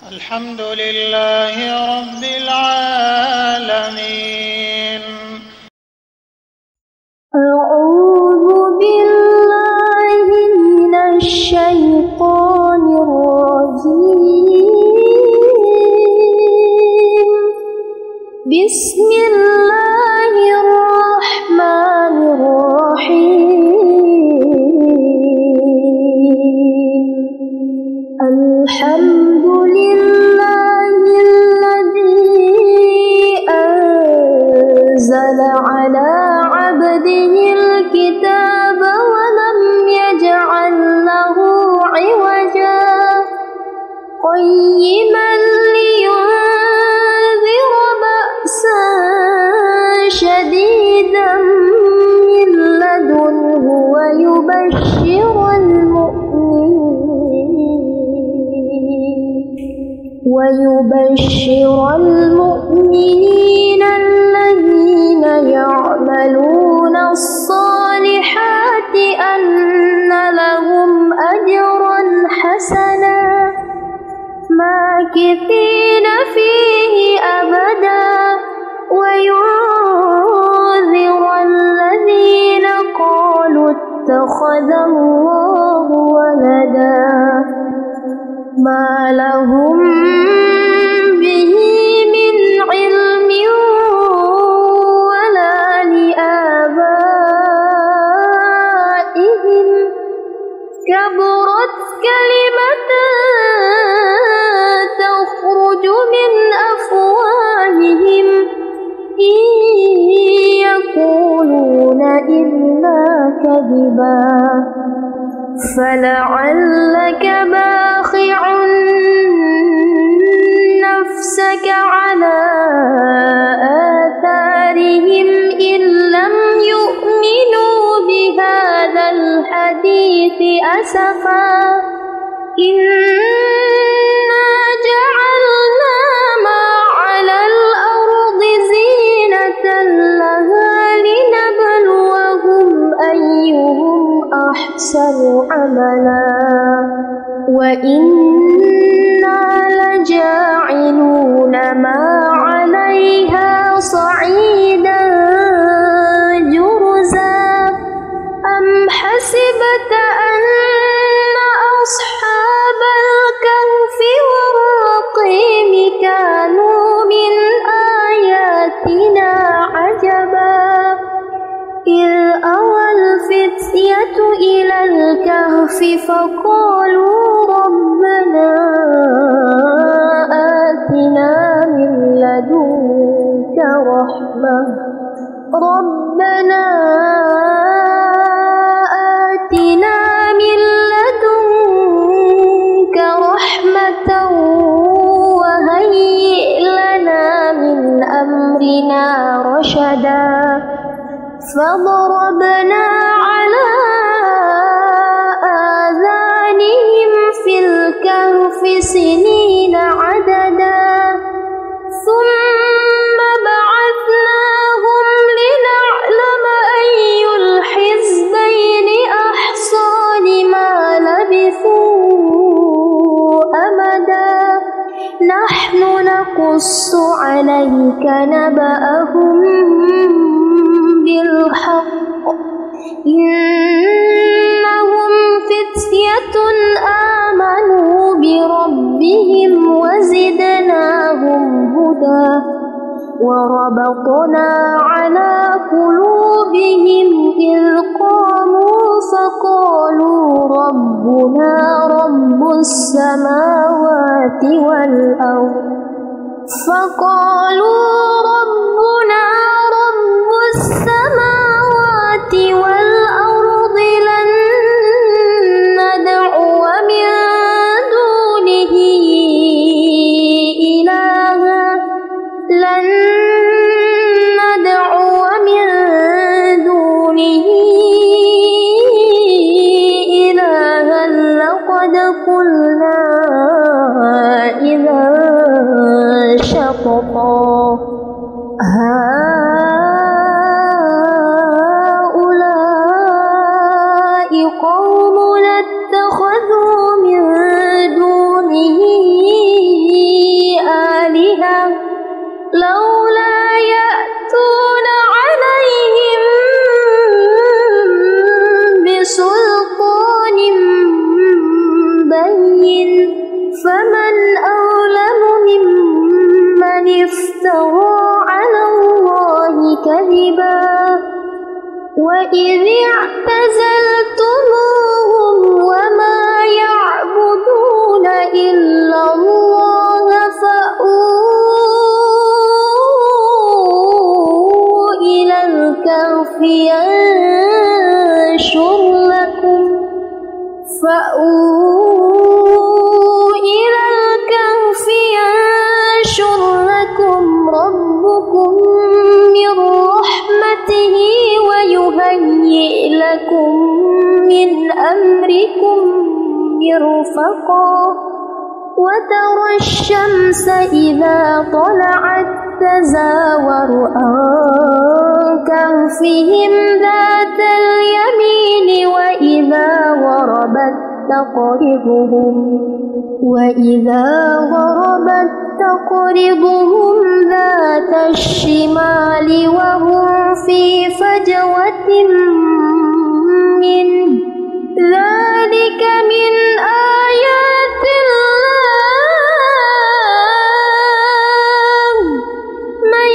الحمد لله رب العالمين. أعوذ بالله من الشيطان الرجيم. بسم الله الرحمن الرحيم. الحمد لله الذي أنزل على عبده الكتاب ولم يجعل له عوجا قيما لينذر بأسا شديدا من لدنه ويبشر المؤمنين الذين يعملون الصالحات أن لهم أجرا حسنا ماكثين فيه أبدا وينذر الذين قالوا اتخذ الله ولدا ما لهم به من علم ولا لآبائهم كبرت كلمة تخرج من أفواههم إن يقولون إلا كذبا فلعلك باخع نفسك على آثارهم إن لم يؤمنوا بهذا الحديث أسفا إنا جعلنا ما على الأرض زينة لها لنبلوهم أيهم أحسن عملا وإنا لجاعلون ما عليها صعيدا جرزا أم حسبت أن أصحاب الكهف والرقيم كانوا من آياتنا عجبا إذ أوى الفتية إلى الكهف فقالوا ربنا آتنا من لدنك رحمة وهيئ لنا من أمرنا رشدا فضربنا على آذانهم في الكهف سنين عددا ثم بعثناهم لنعلم أي الحزبين أحصى لما لبثوا أمدا نحن نقص عليك نبأهم بالحق إنهم فتية آمنوا بربهم وزدناهم هدى وربطنا على قلوبهم إذ قاموا فقالوا ربنا رب السماوات والأرض لن ندعو من دونه إلها لقد قلنا إذا شططا هؤلاء ريبا وإذ اعتزلتموهم وما يعبدون إلا الله فأووا إلى الكهف ينشر لكم ربكم من رحمته ويهيئ لكم من أمركم مرفقا وترى الشمس إذا طلعت تزاور عن كهفهم ذات اليمين وإذا غربت تقرضهم ذات الشمال وهم في فجوة منه ذلك من آيات الله من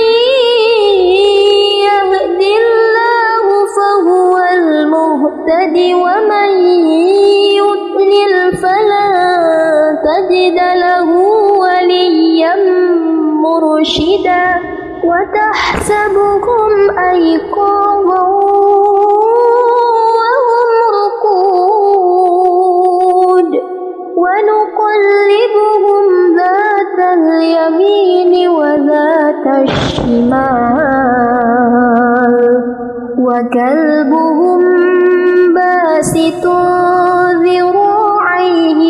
يهد الله فهو المهتد ومن يضلل فلن تجد له وليا مرشدا وتحسبهم أيقاظا وهم رقود ونقلبهم ذات اليمين وذات الشمال وكلبهم باسط ذراعيه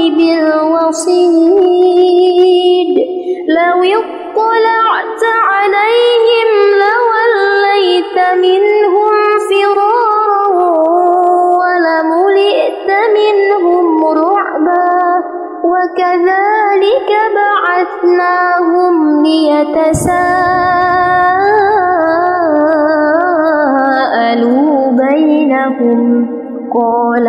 بالوصيد لو اطلعت عليهم لوليت منهم فرارا ولملئت منهم رعبا وكذلك بعثناهم ليتساءلوا بينهم قال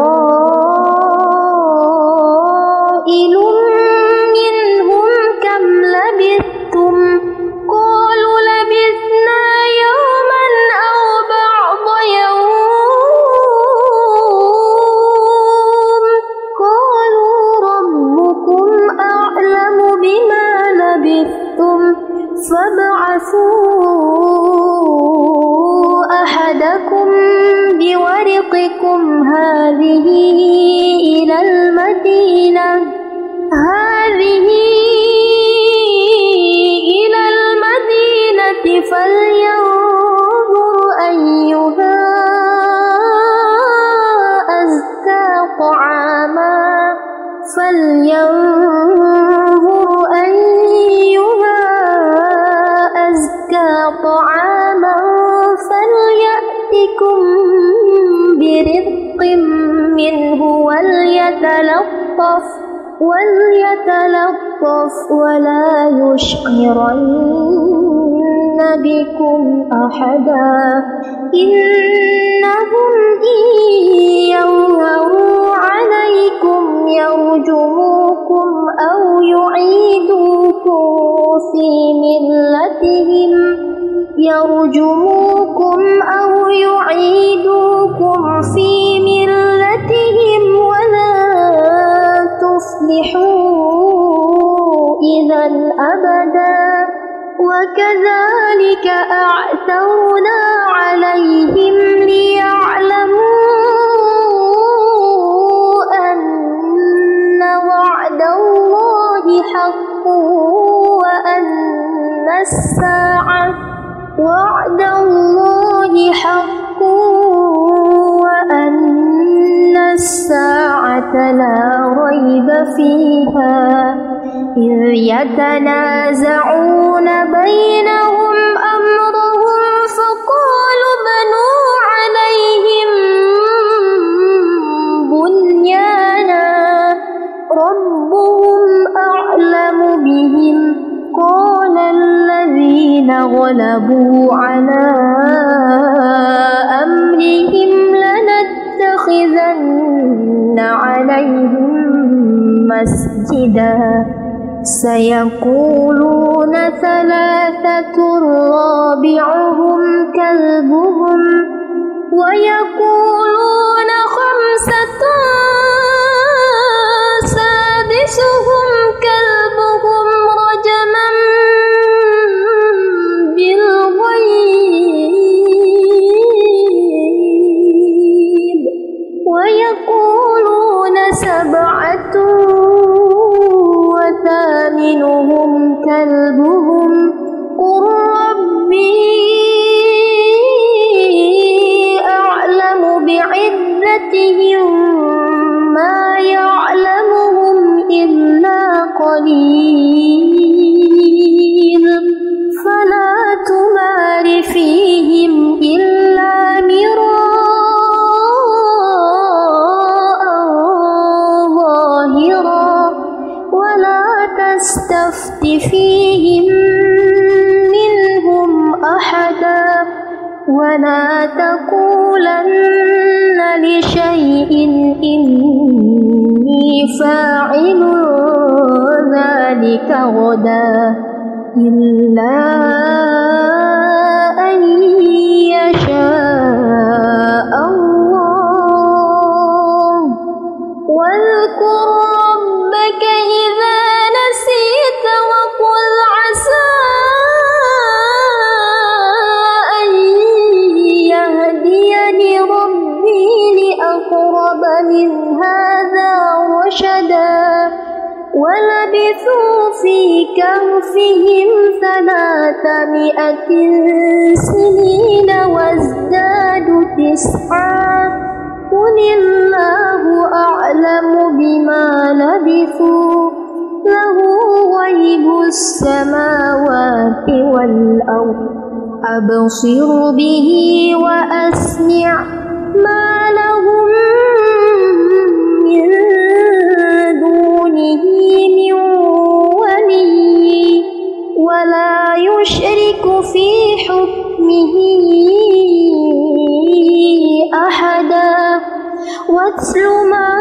قائل منهم كم لبثتم قالوا لبثنا يوما أو بعض يوم قالوا ربكم أعلم بما لبثتم فابعثوا أحدكم بورقكم هذه إلى المدينة فلينظر أيها أزكى طعاما فليأتكم برزق منه وليتلطف ولا يشعرن بكم أحدا إنهم إن يظهروا عليكم يرجموكم أو يعيدوكم في ملتهم ولا تفلحوا إذا أبدا وكذلك أعثرنا عليهم ليعلموا أن وعد الله حق وأن الساعة لا ريب فيها إذ يتنازعون بينهم أمرهم فقالوا بنوا عليهم بنيانا ربهم أعلم بهم قال الذين غلبوا على أمرهم لنتخذن عليهم مسجدا سيقولون ثلاثة رابعهم كلبهم ويقولون خمسة سادسهم كلبهم رجما بالغيب ويقولون سبعة وثامنهم كلبهم قل ربي أعلم بعدتهم ما يعلمهم إلا قليل فلا تمار فيهم إلا مراء ظاهرا ولا تستفت فيهم منهم أحدا ولا تقولن لشيء إني فاعل ذلك غدا إلا أن يشاء الله واذكر ربك إذا نسيت وقل عسى أن يهديني ربي لأقرب من هذا رشدا ولبثوا في كهفهم 300 سنين وازدادوا 9 قل الله أعلم بما لبثوا له غيب السماوات والأرض أبصر به وأسمع ما لهم من دونه من ولي ولا يشرك في حكمه أحدا واتل ما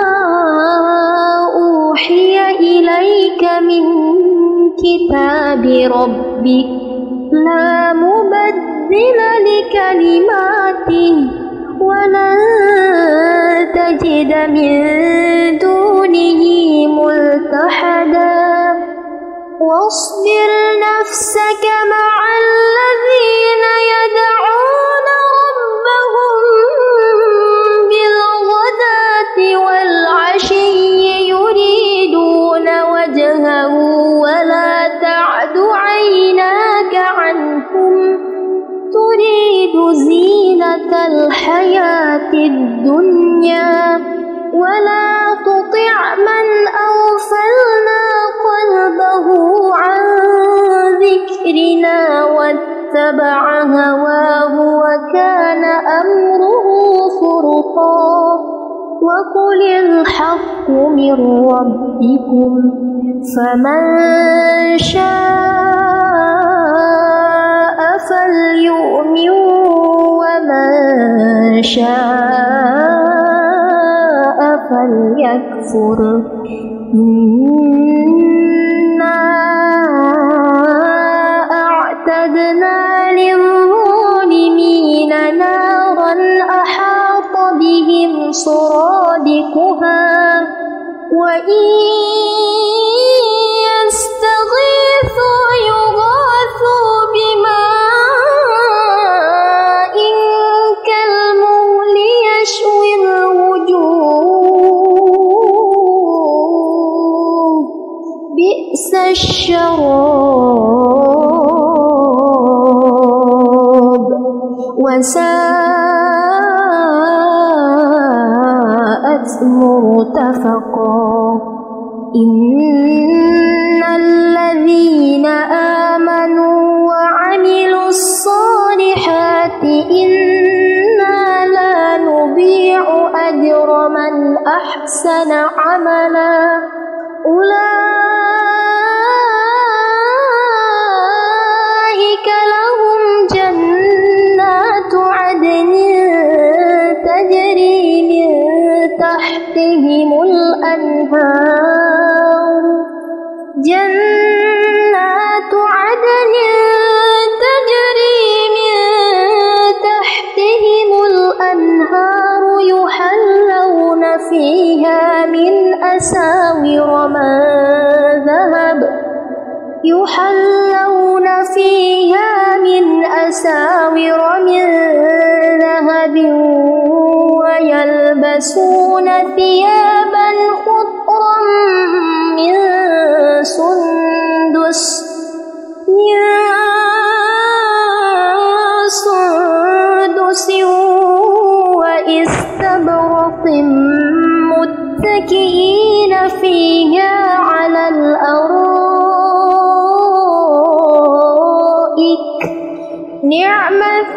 أوحي إليك من كتاب ربك لا مبدل لكلماته ولن تجد من دونه ملتحدا واصبر نفسك مع الذين يدعون ربهم بالغداة والعشي يريدون وجهه ولا تعد عيناك عنهم تريد زينة الحياة الدنيا ولا تطع من أغفلنا قلبه عن ذكرنا واتبع هواه وكان أمره فرطا وقل الحق من ربكم فمن شاء فليؤمن ومن شاء فليكفر إنا أعتدنا للظالمين نارا أحاط بهم سرادقها وإن يستغيثوا يغاثوا بماء كالمهل يشوي الوجوه بئس الشراب وساءت مرتفقا إن الذين آمنوا وعملوا الصالحات إنا لا نضيع أجر من أحسن عملا أولئك لهم جنات عدن تجري من تحتهم الأنهار جنات عدن تجري من تحتهم الأنهار يحلون فيها من أساور من ذهب ويلبسون ثيابا خضرا من سندس وإستبرق متكئين فيها على الأرائك نعم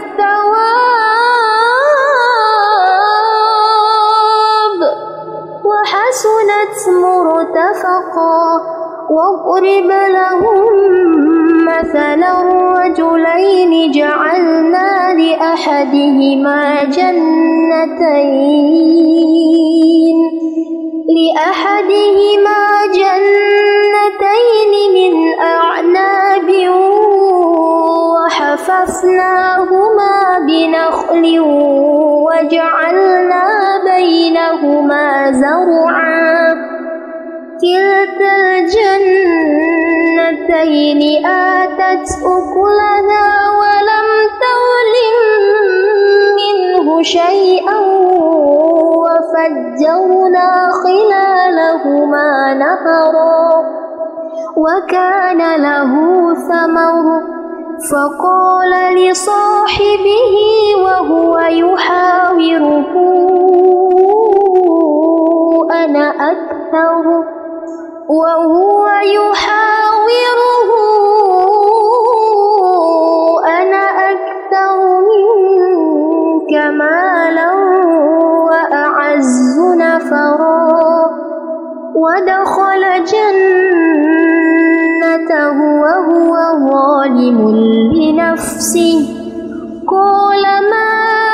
الثواب وحسنت مرتفقا. واضرب لهم مثلا رجلين جعلنا لأحدهما جنتين من أعناب وحففناهما بنخل وجعلنا بينهما زرعا كلتا الجنتين آتت أكلها ولم تظلم منه شيئا وفجرنا خلالهما نهرا وكان له ثمر فقال لصاحبه وهو يحاوره أنا أكثر منك مالا وأعز نفرا. ودخل جنته وهو ظالم لنفسه قال ما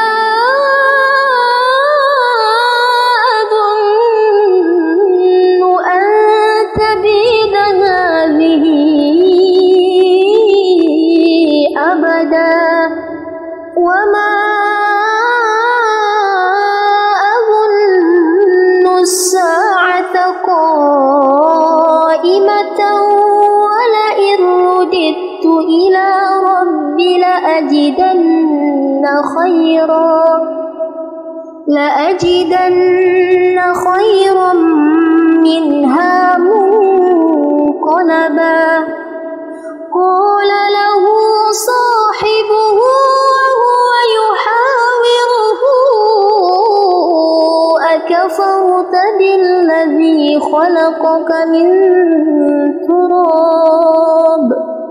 أظن أن تبيد هذه أبدا وما أظن الساعة قائمة ولئن رددت إلى ربي لأجدن خيرا منها منقلبا. قال له صاحبه وهو يحاوره أكفرت بالذي خلقك من تراب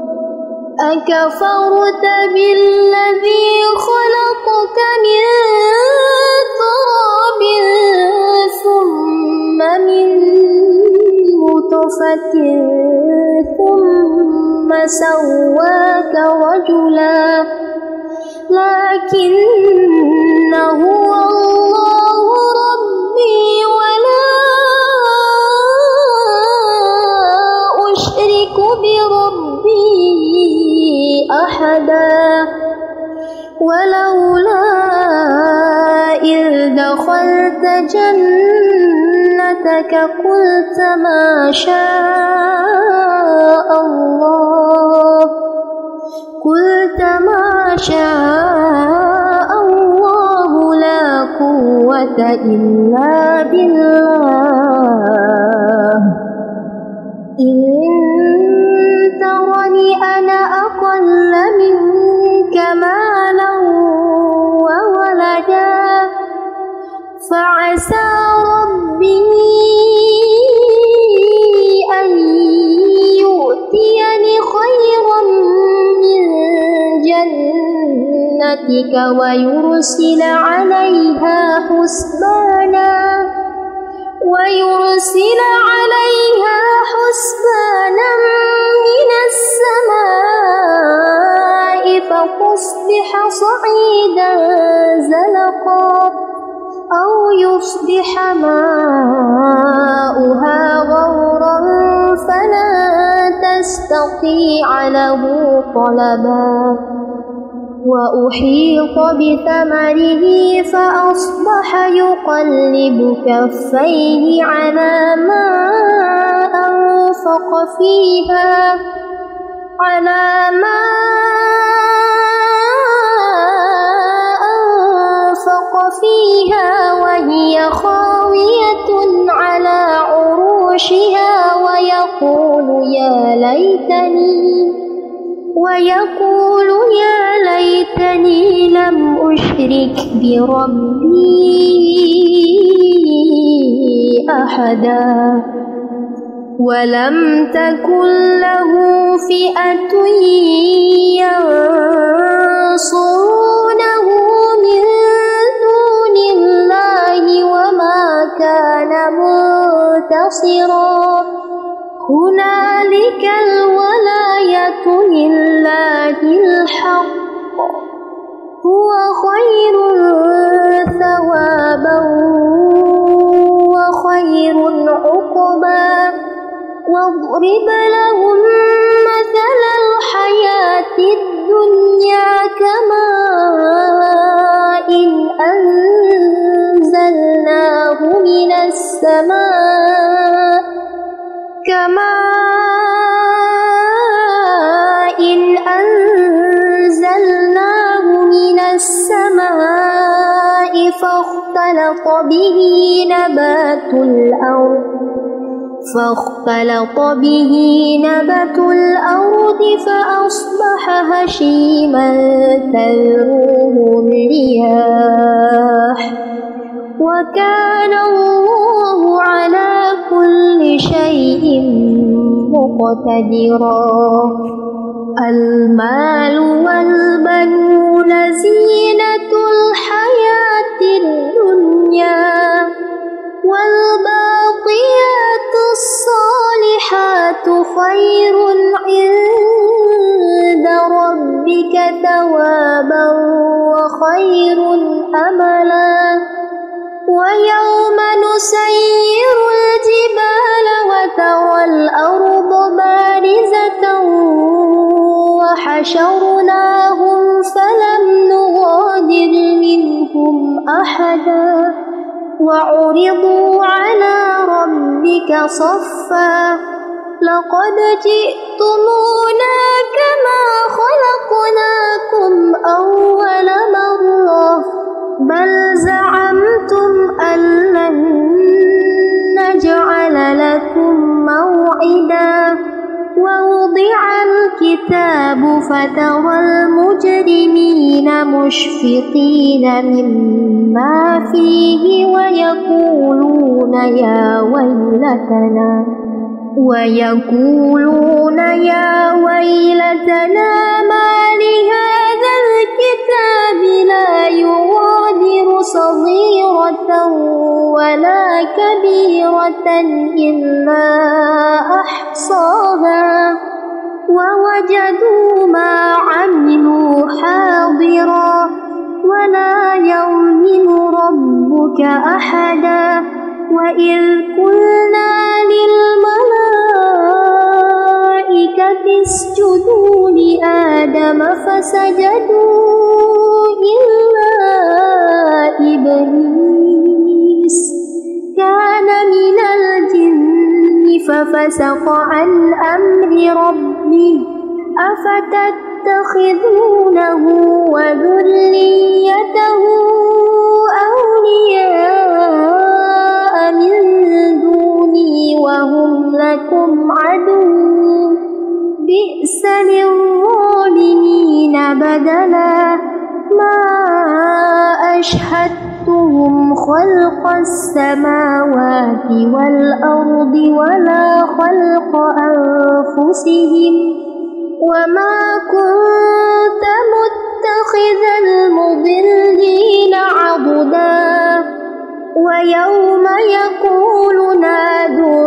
ثم من نطفة ثم سواك رجلا لكن هو الله ربي ولا أشرك بربي أحدا. ولولا إذ دخلت جنتك قلت ما شاء الله لا قوة إلا بالله إن ترني أنا أقل منك مالا وولدا فعسى ربي أن يؤتيني خيرا من جنتك ويرسل عليها حسبانا من السماء فتصبح صعيدا زلقا أو يصبح ماؤها غورا فلا تستطيع له طلبا وأحيط بثمره فأصبح يقلب كفيه على ما أنفق فيها وهي خاوية على عروشها ويقول يا ليتني لم أشرك بربي أحدا ولم تكن له فئة ينصرونه من دون الله وما كان منتصرا هنالك الولاية لله الحق هو خير ثوابا وخير عقبا واضرب لهم مثل الحياة الدنيا كماء أنزلناه من السماء فاختلط به نبات الأرض فأصبح هشيما تذروه الرياح وكان الله على كل شيء مقتدرا المال والبنون زينة الحياة الدنيا والباقيات الصالحات خير عند ربك ثوابا وخير أملا ويوم نسير الجبال وترى الأرض بارزة وحشرناهم فلم نغادر منهم أحدا وعرضوا على ربك صفا لقد جئتمونا كما خلقناكم أول مرة بل زعمتم أن لن نجعل لكم موعدا ووضع الكتاب فترى المجرمين مشفقين مما فيه ويقولون يا ويلتنا ما لهذا الكتاب لا يغادر صغيرة ولا كبيرة إلا أحصاها ووجدوا ما عملوا حاضرا ولا يظلم ربك أحدا وإذ قلنا للملائكة اسجدوا لآدم فسجدوا إلا إبليس كان من الجن ففسق عن أمر ربه أفتتخذونه وذريته أولياء من دوني وهم لكم عدو بئس للظالمين بدلا ما أشهدتهم خلق السماوات والأرض ولا خلق أنفسهم وما كنت متخذ المضلين عضدا ويوم يقول نادوا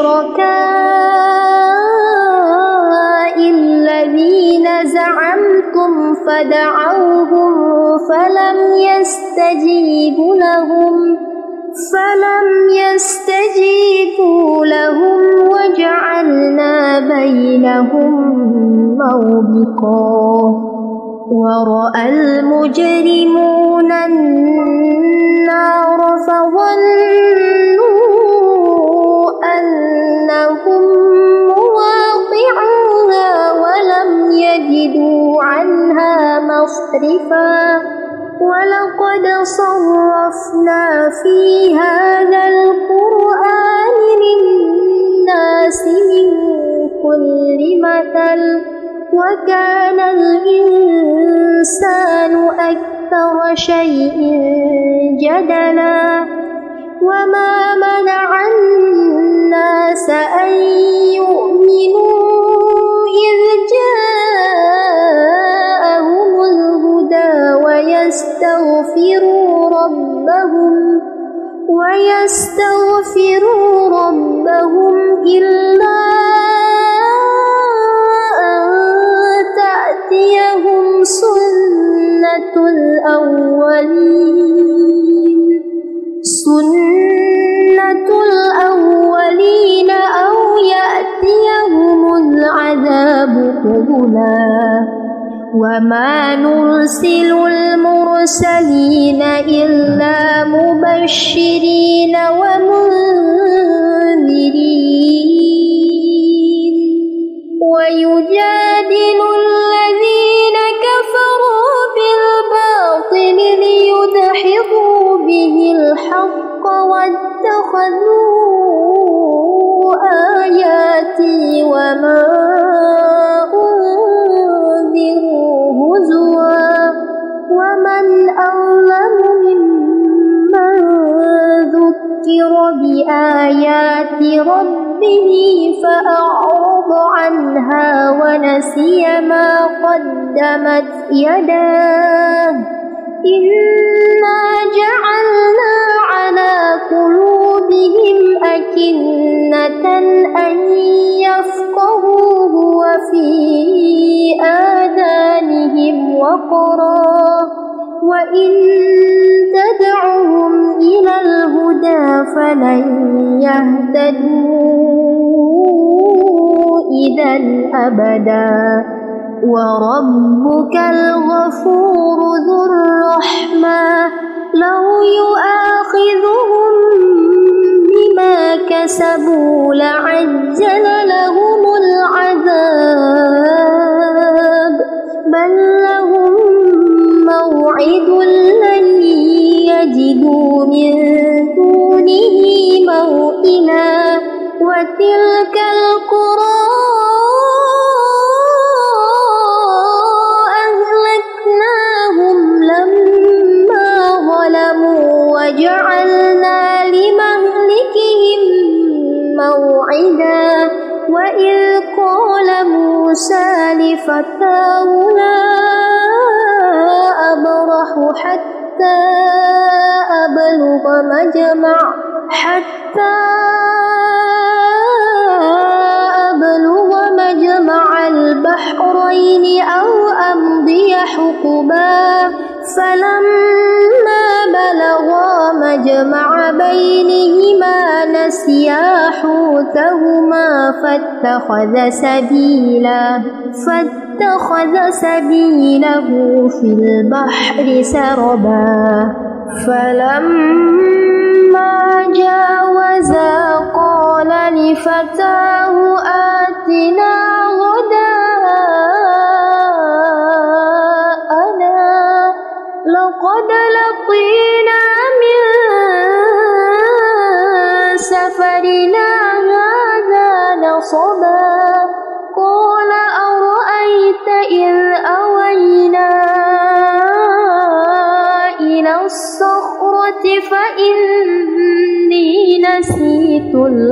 شركاء الذين زعمتم فدعوهم فلم يستجيبوا لهم وجعلنا بينهم موبقا ورأى المجرمون النار فظنوا أنهم مواقعوها ولم يجدوا عنها مصرفا ولقد صرفنا في هذا القرآن للناس من كل مثل وكان الإنسان أكثر شيء جدلا وما منع الناس أن يؤمنوا إذ جاءهم الهدى ويستغفروا ربهم إلا أن تأتيهم سنة الأولين أو يأتيهم العذاب قبلا وما نرسل المرسلين إلا مبشرين ومنذرين ويجادل الذين كفروا بالباطل ليدحضوا به الحق واتخذوا آياتي وما ومن أظلم ممن ذكر بآيات ربه فأعرض عنها ونسي ما قدمت يداه إنا جعلنا على قلوبهم أكنة أن يفقهوه وفي آذانهم وقرا وإن تدعهم إلى الهدى فلن يهتدوا إذا أبدا وربك الغفور ذو الرحمة لو يؤاخذهم بما كسبوا لعجل لهم العذاب بل لهم موعد لن يجدوا من دونه موئلا وتلك القرى أهلكناهم لما ظلموا وجعلنا لمهلكهم موعدا وإذ قال موسى لفتاه لا أبرح حتى أبلغ مجمع البحرين أو أمضي حقبا فلما بلغا مجمع بينهما نسيا حوتهما فاتخذ سبيله في البحر سربا فلما جاوزا قال لفتاه آتنا غداءنا لقد لقينا من سفرنا هذا نصبا قال أرأيت إذ أوينا إلى الصخرة فإني نسيت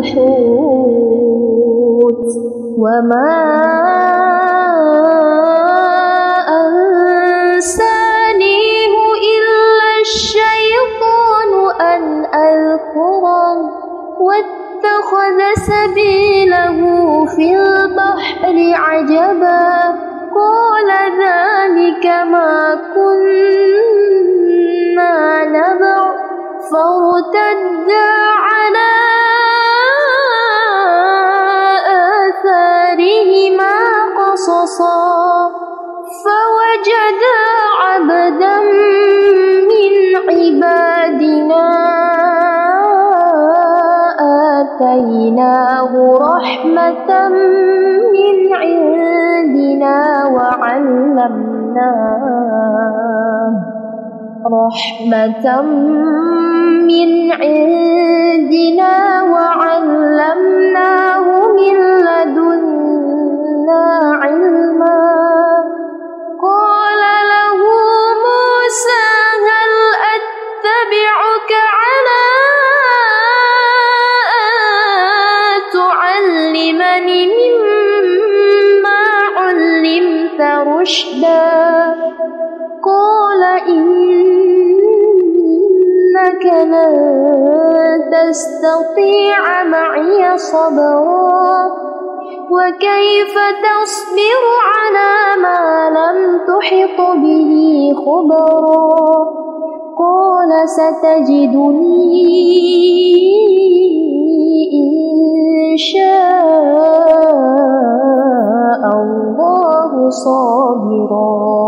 الحوت وما أنسانيه إلا الشيطان أن أذكره واتخذ سبيله في البحر عجبا قال ذلك ما كنا نبغ فارتدا على آثارهما قصصا فوجدا عبدا من عبادنا آتيناه رحمة من عندنا وعلمناه من لدنا علما قال له موسى هل أتبعك على أن تعلمني مما علمت رشدا قال إنك لن تستطيع معي صبرا وكيف تصبر على ما لم تحط به خبرا قال ستجدني إن شاء الله صابرا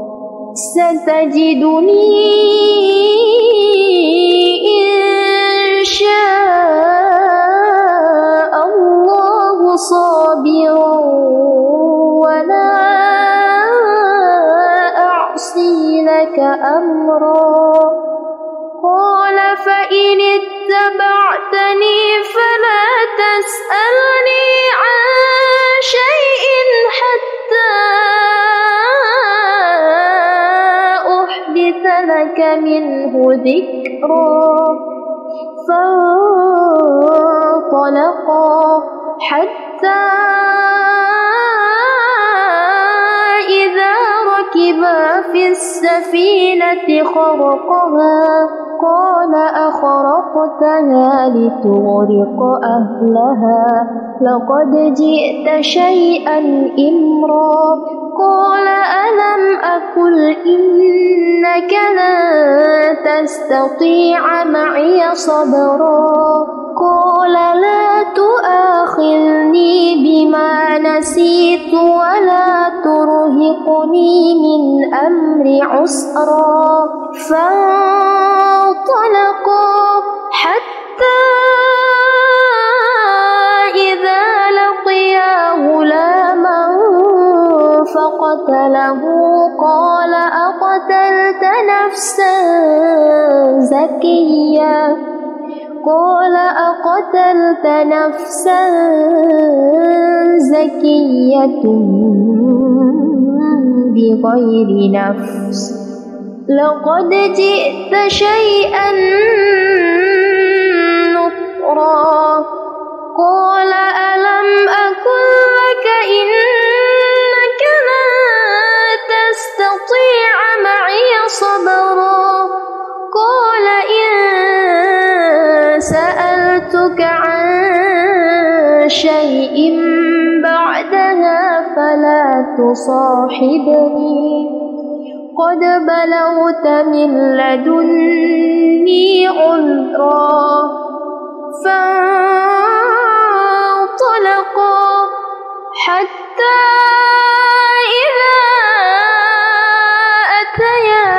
ولا أعصي لك أمرا قال فإن اتبعتني فلا تسألني عن شيء حتى أحدث لك منه ذكرا فانطلقا حتى إذا ركبا في السفينة خرقها قال أخرقتها لتغرق أهلها لقد جئت شيئا إمرا قال ألم أقل إنك لن تستطيع معي صبرا قال لا تؤاخذني بما نسيت ولا ترهقني من أمري عسرا فانطلقا حتى إذا لقيا غلاما فقتله قال أقتلت نفسا زكية بغير نفس لقد جئت شيئا نكرا قال ألم أقل لك إنك لن تستطيع معي صبرا قال إن سألتك عن شيء بعدها فلا تصاحبني قد بلغت من لدني عذرا فانطلقا حتى إذا أتيا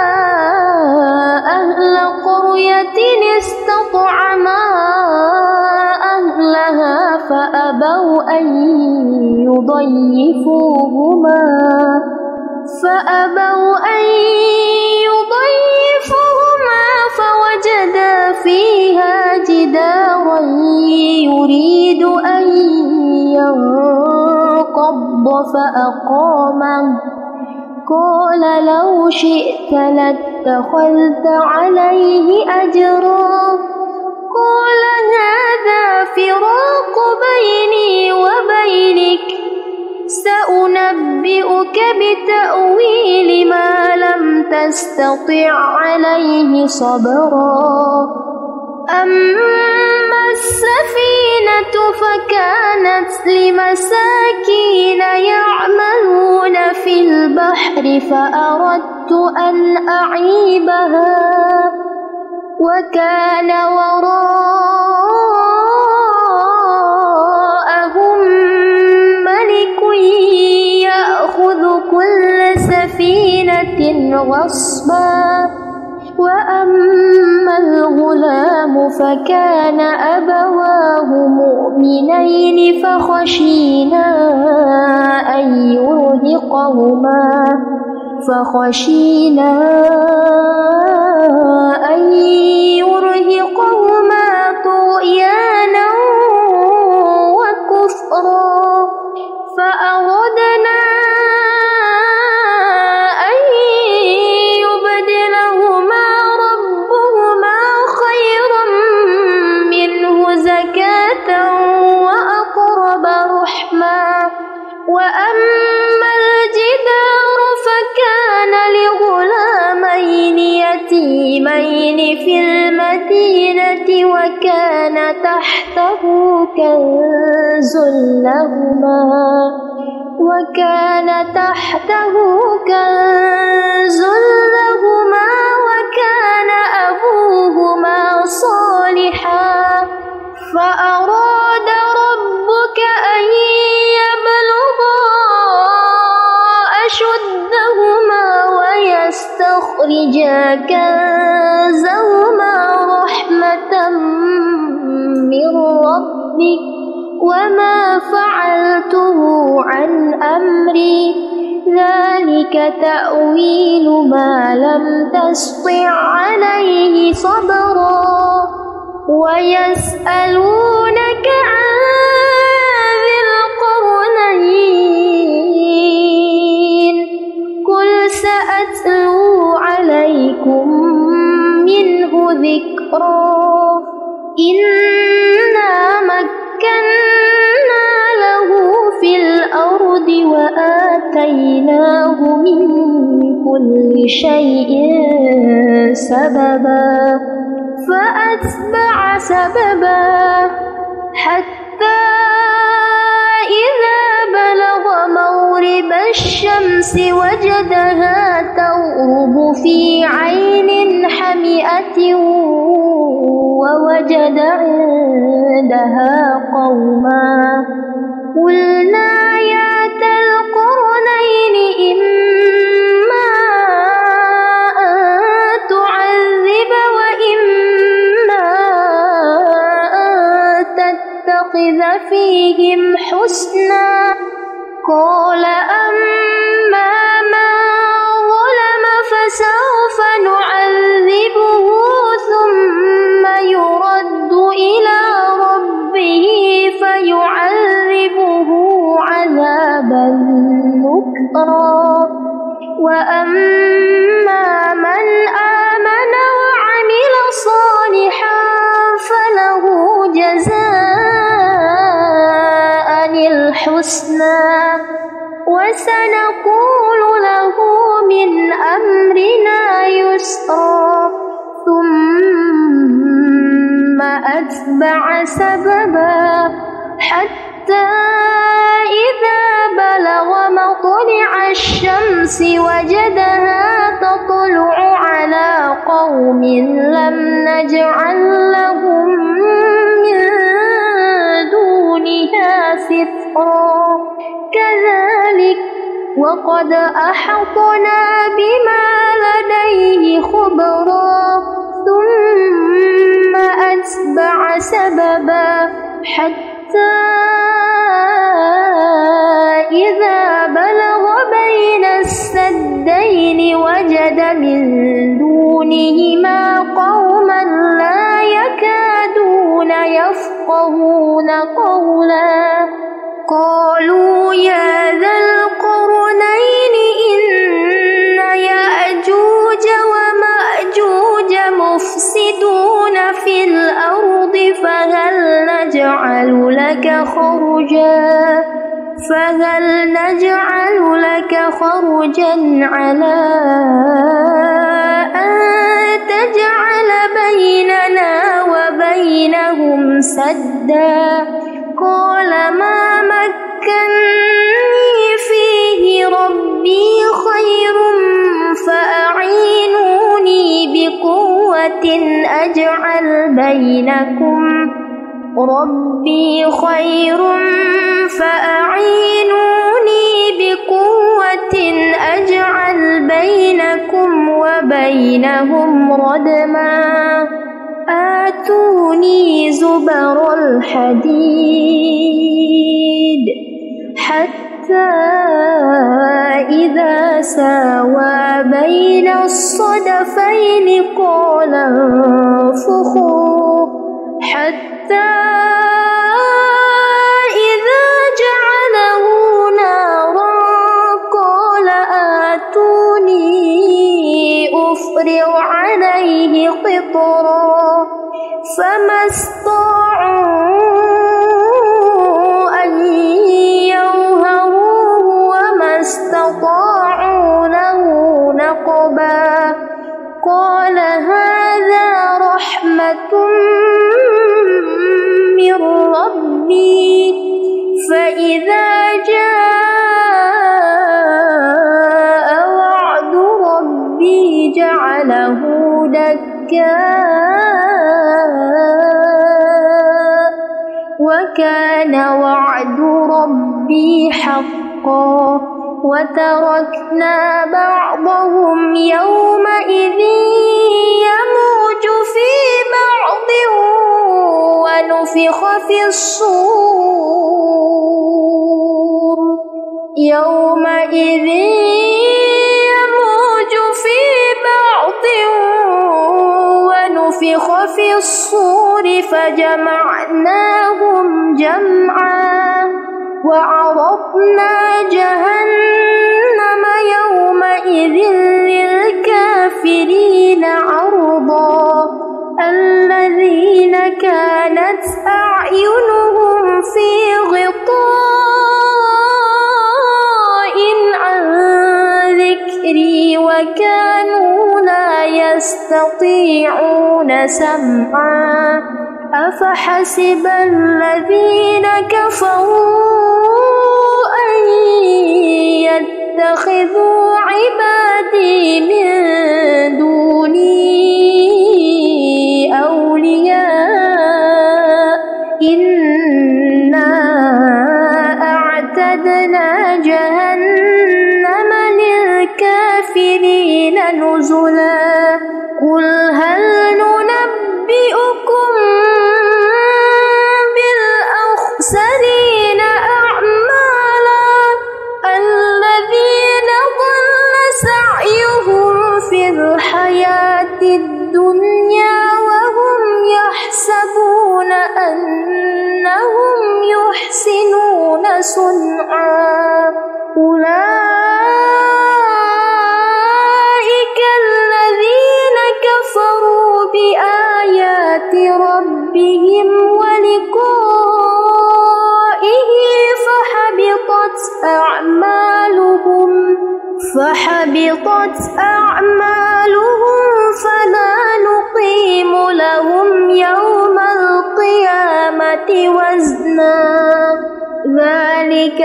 أهل قرية استطعما أهلها فأبوا أن يضيفوهما فوجدا فيها جدارا يريد أن ينقض فأقامه قال لو شئت لاتخذت عليه أجرا قال هذا فراق بيني وبينك سأنبئك بتأويل ما لم تستطع عليه صبرا أما السفينة فكانت لمساكين يعملون في البحر فأردت أن وكان وراءهم ملك يأخذ كل سفينة غصبا وأما الغلام فكان أبواه مؤمنين فخشينا أن يرهقهما طغيانا وكفرا فأردنا أن يبدلهما ربهما خيرا منه زكاة وأقرب رحما وأما الجدار فكان لغلامين يتيمين في المدينة وكان تحته كنز لهما وكان أبوهما صالحا فأراد ربك أن يبلغا أشدهما ويستخرجا كنزهما رحمة من ربك وما فعلته عن أمري ذلك تأويل ما لم تسطع عليه صبرا ويسألونك عن ذي القرنين قل سأتلو عليكم منه ذكرا إنا مكنا له في الأرض وآتيناه من كل شيء سببا فأتبع سببا حتى إذا بلغ مغرب الشمس وجدها تغرب في عين حمئة ووجد عندها قوما قلنا يا ذا القرنين إما أن تعذب وإما أن تتخذ فيهم حسنا قال أما من ظلم فسوف نعذبه ثم يرد إلى ربه فيعذبه عذابا نكرا وأما من آمن وعمل صالحا فله جزاء الحسنى وسنقول له من أمرنا يسرا ثم أتبع سببا حتى إذا بلغ مطلع الشمس وجدها تطلع على قوم لم نجعل لهم من دونها سترا كذلك وقد أحطنا بما لديه خبرا ثم أتبع سببا حتى إذا بلغ بين السدين وجد من دونهما قوما لا يكادون يفقهون قولا قالوا يا ذا القرنين إن يأجوج ومأجوج مفسدون في الأرض فهل نجعل لك خرجا على أن تجعل بيننا وبينهم سدا قال ما مكني فيه ربي خير فأعينوني بقوة وبينكم ربي خير فأعينوني بقوة أجعل بينكم وبينهم ردما آتوني زبر الحديد حتى إذا ساوى بين الصدفين قال انفخوا حتى إذا جعله نارا قال آتوني أفرغ عليه قطرا فما استطاعوا أن يظهروه وما استطاعوا له نقبا قال هذا رحمة من ربي فإذا جاء وعد ربي جعله دكا وكان وعد ربي حقا وتركنا بعضهم يومئذ يموج في بعض ونفخ في الصور يومئذ يموج في بعض ونفخ في الصور فجمعناهم جمعا وعرضنا جهنم يومئذ للكافرين عرضا الذين كانت أعينهم في غطاء عن ذكري وكانوا لا يستطيعون سمعا أفحسب الذين كفروا أن يتخذوا عبادي من دوني أولياء إنا أعتدنا جهنم للكافرين نزلا قل هل ننبئكم بالأخسرين أعمالا الذين ضل سعيهم في الحياة الدنيا وهم يحسبون أنهم يحسنون صنعا أولئك الذين كفروا بآيات ربهم ولقائه فحبطت أعمالهم فلا نقيم لهم يوم القيامة وزنا ذلك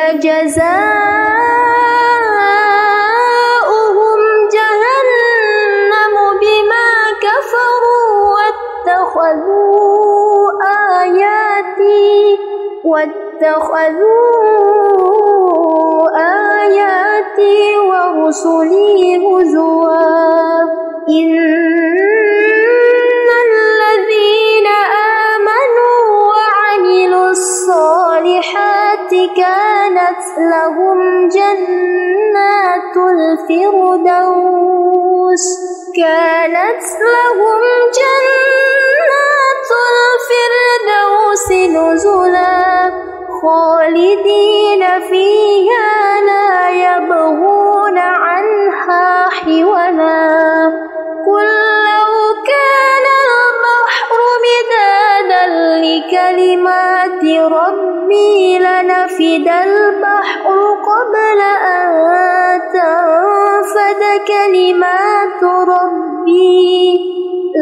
جزاؤهم جهنم بما كفروا واتخذوا آياتي ورسلي هزوا إن الذين آمنوا وعملوا الصالحات كانت لهم جنات الفردوس نزلا خالدين فيها لا يبغون عنها حولا قل لو كان البحر مدادا لكلمات ربي لنفد البحر قبل أن تنفد كلمات ربي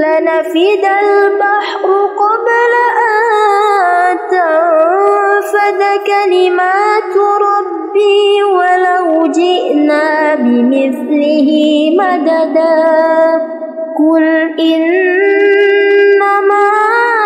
ولو جئنا بمثله مددا قل إنما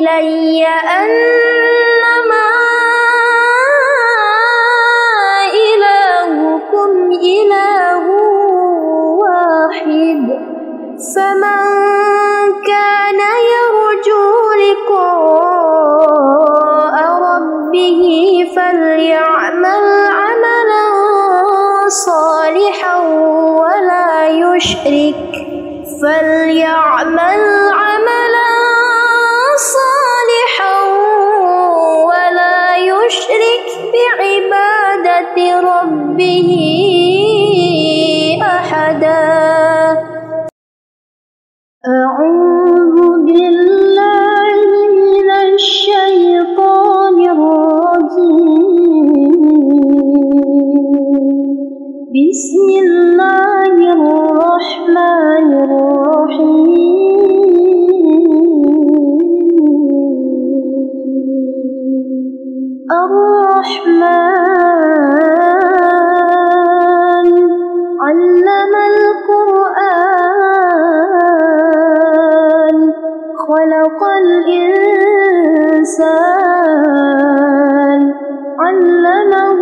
إلي أنما إلهكم إله واحد فمن كان يرجو لقاء ربه فليعمل عملا صالحا ولا يشرك بعبادة ربه أحدا. أعوذ بالله من الشيطان الرجيم. بسم الله الرحمن الرحيم. الرحمن علم القرآن خلق الإنسان علمه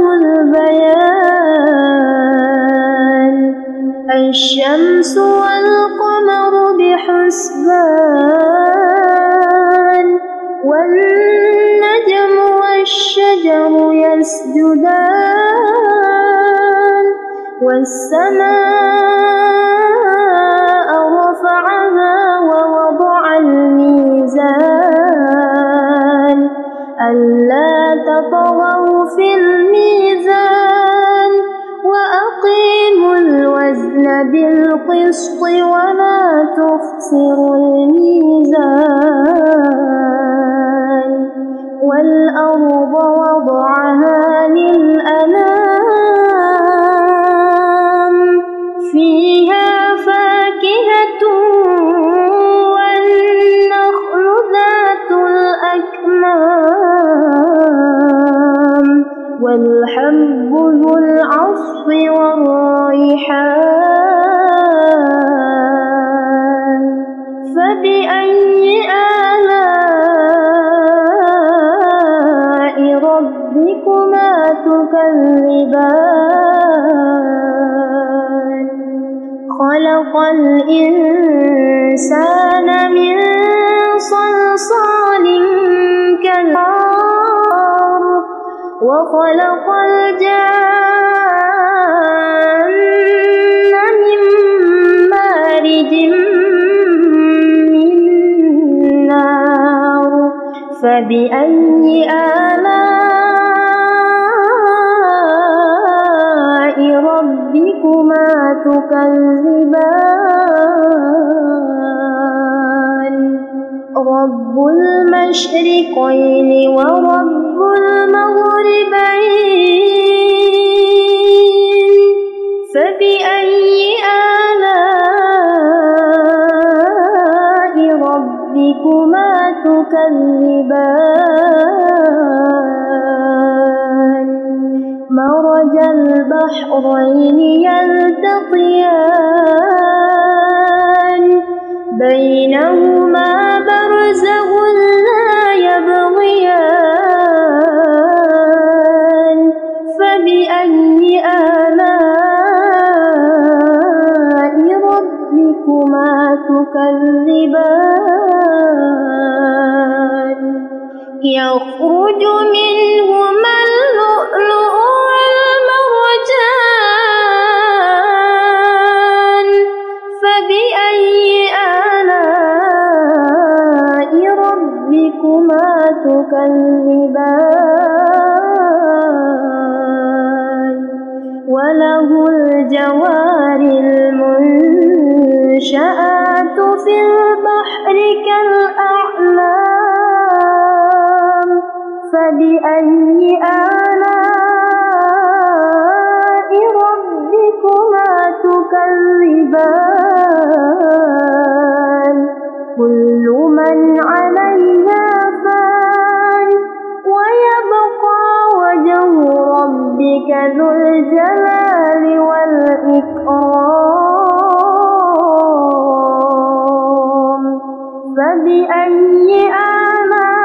البيان. الشمس والقمر بحسبان والنجم والشجر يسجدان. والسماء رفعها ووضع الميزان ألا تطغوا في الميزان وأقيموا الوزن بالقسط ولا تخسروا الميزان. والأرض وضعها للأنام فيها فاكهة والنخل ذات الأكمام والحب ذو العصف والريحان. فبأي آلاء ربكما تكذبان. خلق الإنسان من صلصال كالفخار وخلق الجان من مارج من نار. فبأي آلاء ربكما تكذبان. رب المشرقين ورب المغربين. فبأي آلاء ربكما تكذبان. مرج البحرين يلتقيان بينهما برزخ لا يبغيان. فبأي آلاء ربكما تكذبان. يخرج منهما اللؤلؤ والمرجان. فبأي آلاء ربكما تكذبان. وله الجوار المنشآت في البحر كالأعلام. فبأي آلاء ربكما تكذبان. كل من عليها فان ويبقى وجه ربك ذو الجلال والإكرام. فبأي آلاء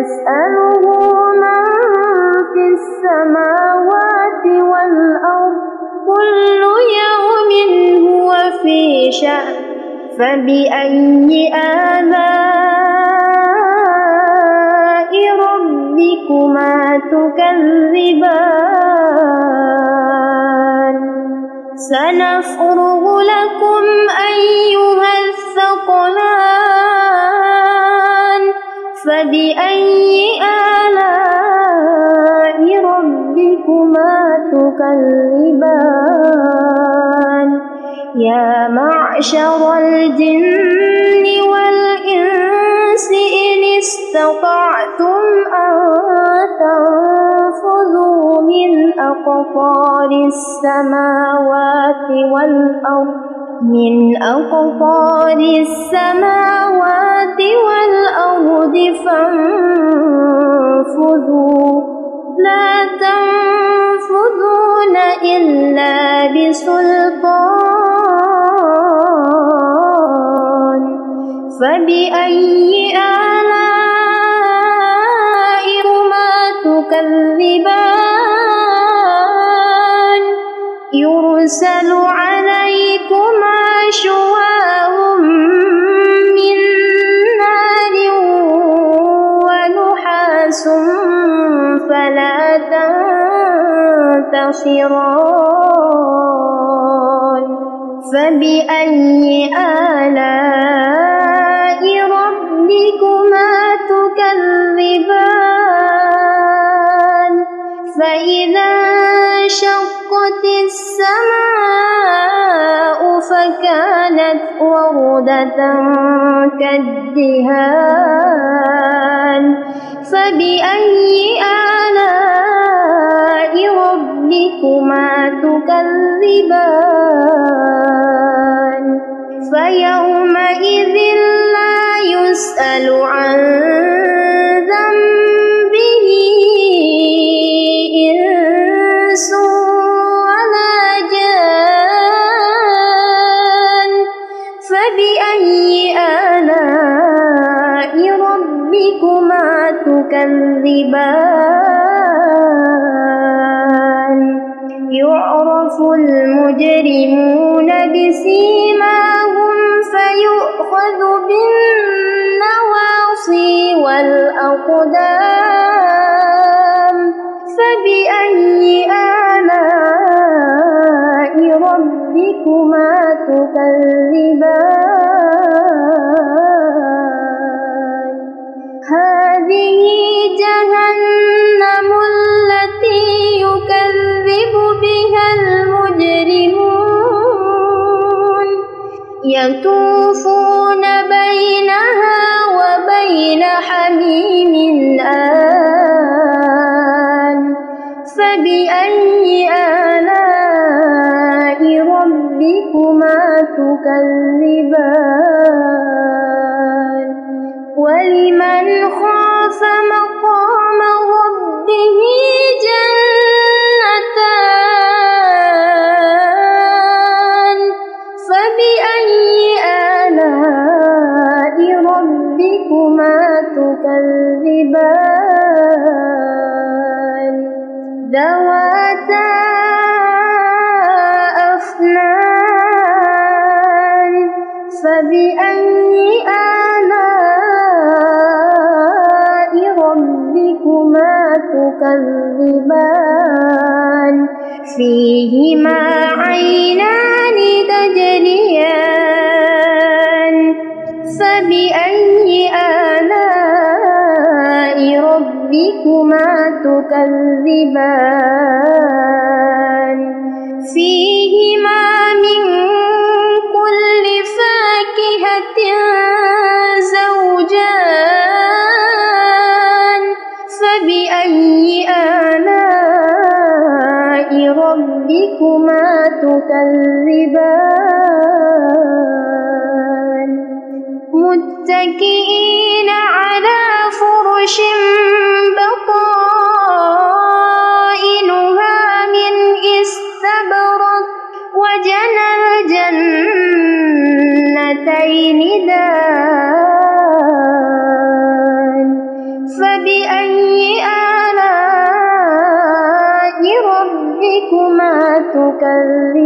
يسأله من في السماوات والأرض كل يوم هو في شأن فبأي آلاء ربكما تكذبان سنفرغ لكم أيها الثقلان فبأي آلاء ربكما تكذبان يا معشر الجن والإنس إن استطعتم أن تنفذوا من أقطار السماوات والأرض فانفذوا لا تنفذون إلا بسلطان فبأي آلاء ربكما تكذبان يرسل عليكما شواظ من نار ونحاس فلا تنتصران فبأي آلاء ربكما تكذبان فإذا انشقت السماء فكانت وردة كالدهان فبأي آلاء ربكما تكذبان فيومئذ لا يسأل عن ذنبه إنس ولا جان فبأي آلاء ربكما تكذبان يعرف المجرمون بسيماهم فيؤخذ بالنواصي والأقدام فبأي آلاء ربكما تكذبان هذه جهنم التي يكذب بها المجرمون يطوفون بينها وبين حميم آن فبأي آلاء ربكما تكذبان ولمن خاف مقام ربه جنتان فبأي آلاء ربكما تكذبان ذواتا أفنان فبأي آلاء ربكما تكذبان فيهما عينان تجريان فبأي آلاء ربكما تكذبان فيهما من كل فاكهة زوجان فبأي آلاء ربكما تكذبان متكئين على فرش بطائنها من استبرق وجنى الجنتين دان فبأي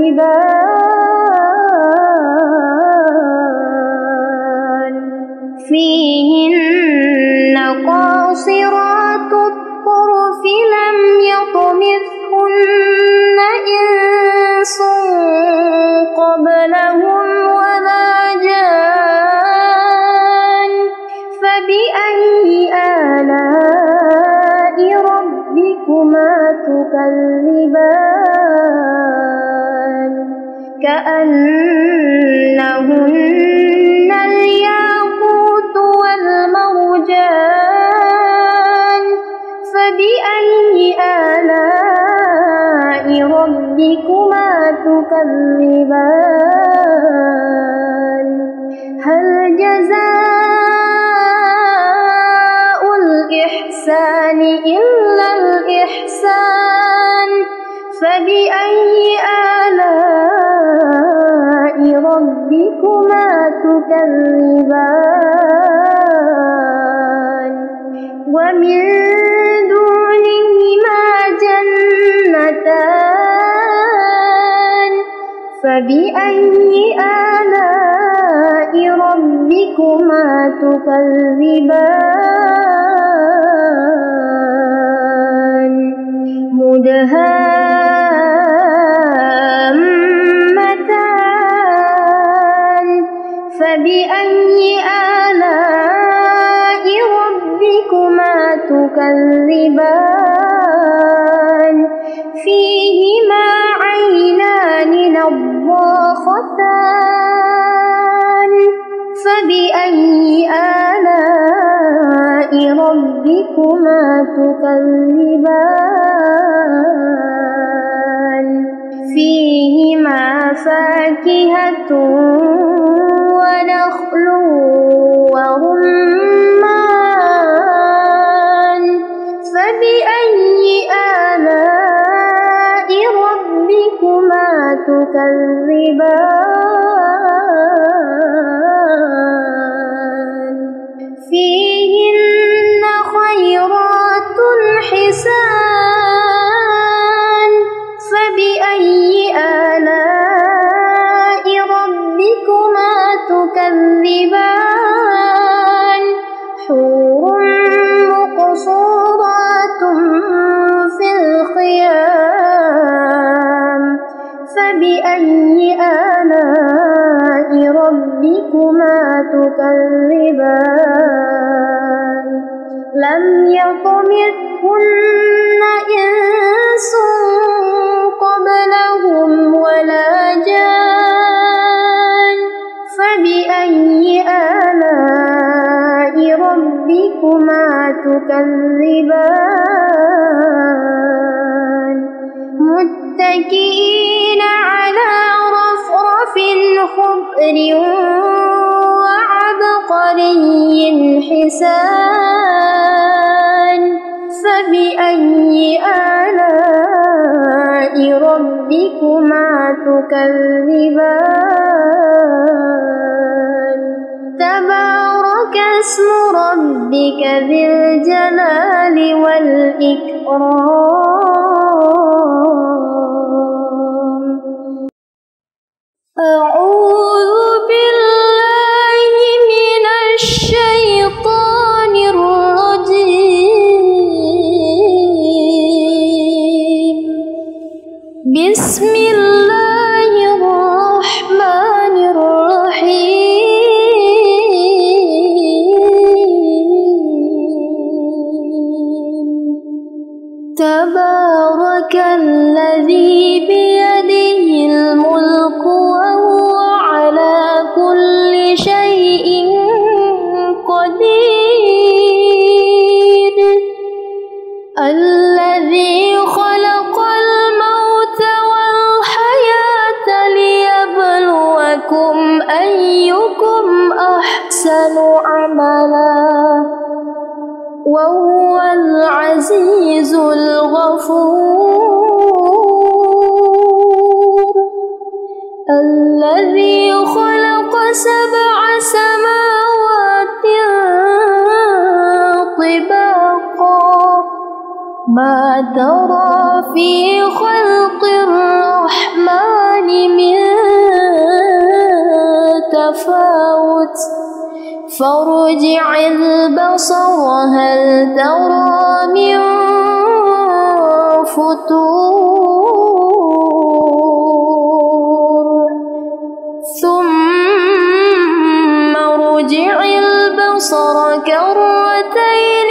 تكذبان فيهن قاصرات الطرف لم يطمثهن إنس قبلهم ولا جان فبأي آلاء ربكما تكذبان كأنهن الياقوت والمرجان فبأي آلاء ربكما تكذبان هل جزاء الإحسان إلا الإحسان فبأي آلاء ربكما تكذبان ومن دونهما جنتان فبأي آلاء ربكما تكذبان مدهامتان فبأي آلاء ربكما تكذبان فيهما عينان نضاختان فبأي آلاء ربكما تكذبان فيهما فاكهة ونخل ورمان فبأي آلاء ربكما تكذبان فيهن خيرات حسان فبأي آلاء ربكما تكذبان حور مقصورات في الخيام فبأي آلاء ربكما تكذبان لم يطمثهن إنس قبلهم ولا جان فبأي آلاء ربكما تكذبان متكئين على رفرف خضر وعبقري حسان فبأي آلاء ربكما تكذبان تبارك اسم ربك ذي الجلال والإكرام أعوذ بالله من الشيطان الرجيم بسم الله الرحمن الرحيم تبارك الذي بيده الملك وهو على كل شيء قدير الذي خلق الموت والحياة ليبلوكم أيكم أحسن عملا وهو العزيز الغفور الذي خلق 7 سماوات طباقا ما ترى في خلق الرحمن من تفاوت فارجع البصر هل ترى من فطور ثم ارجع البصر كرتين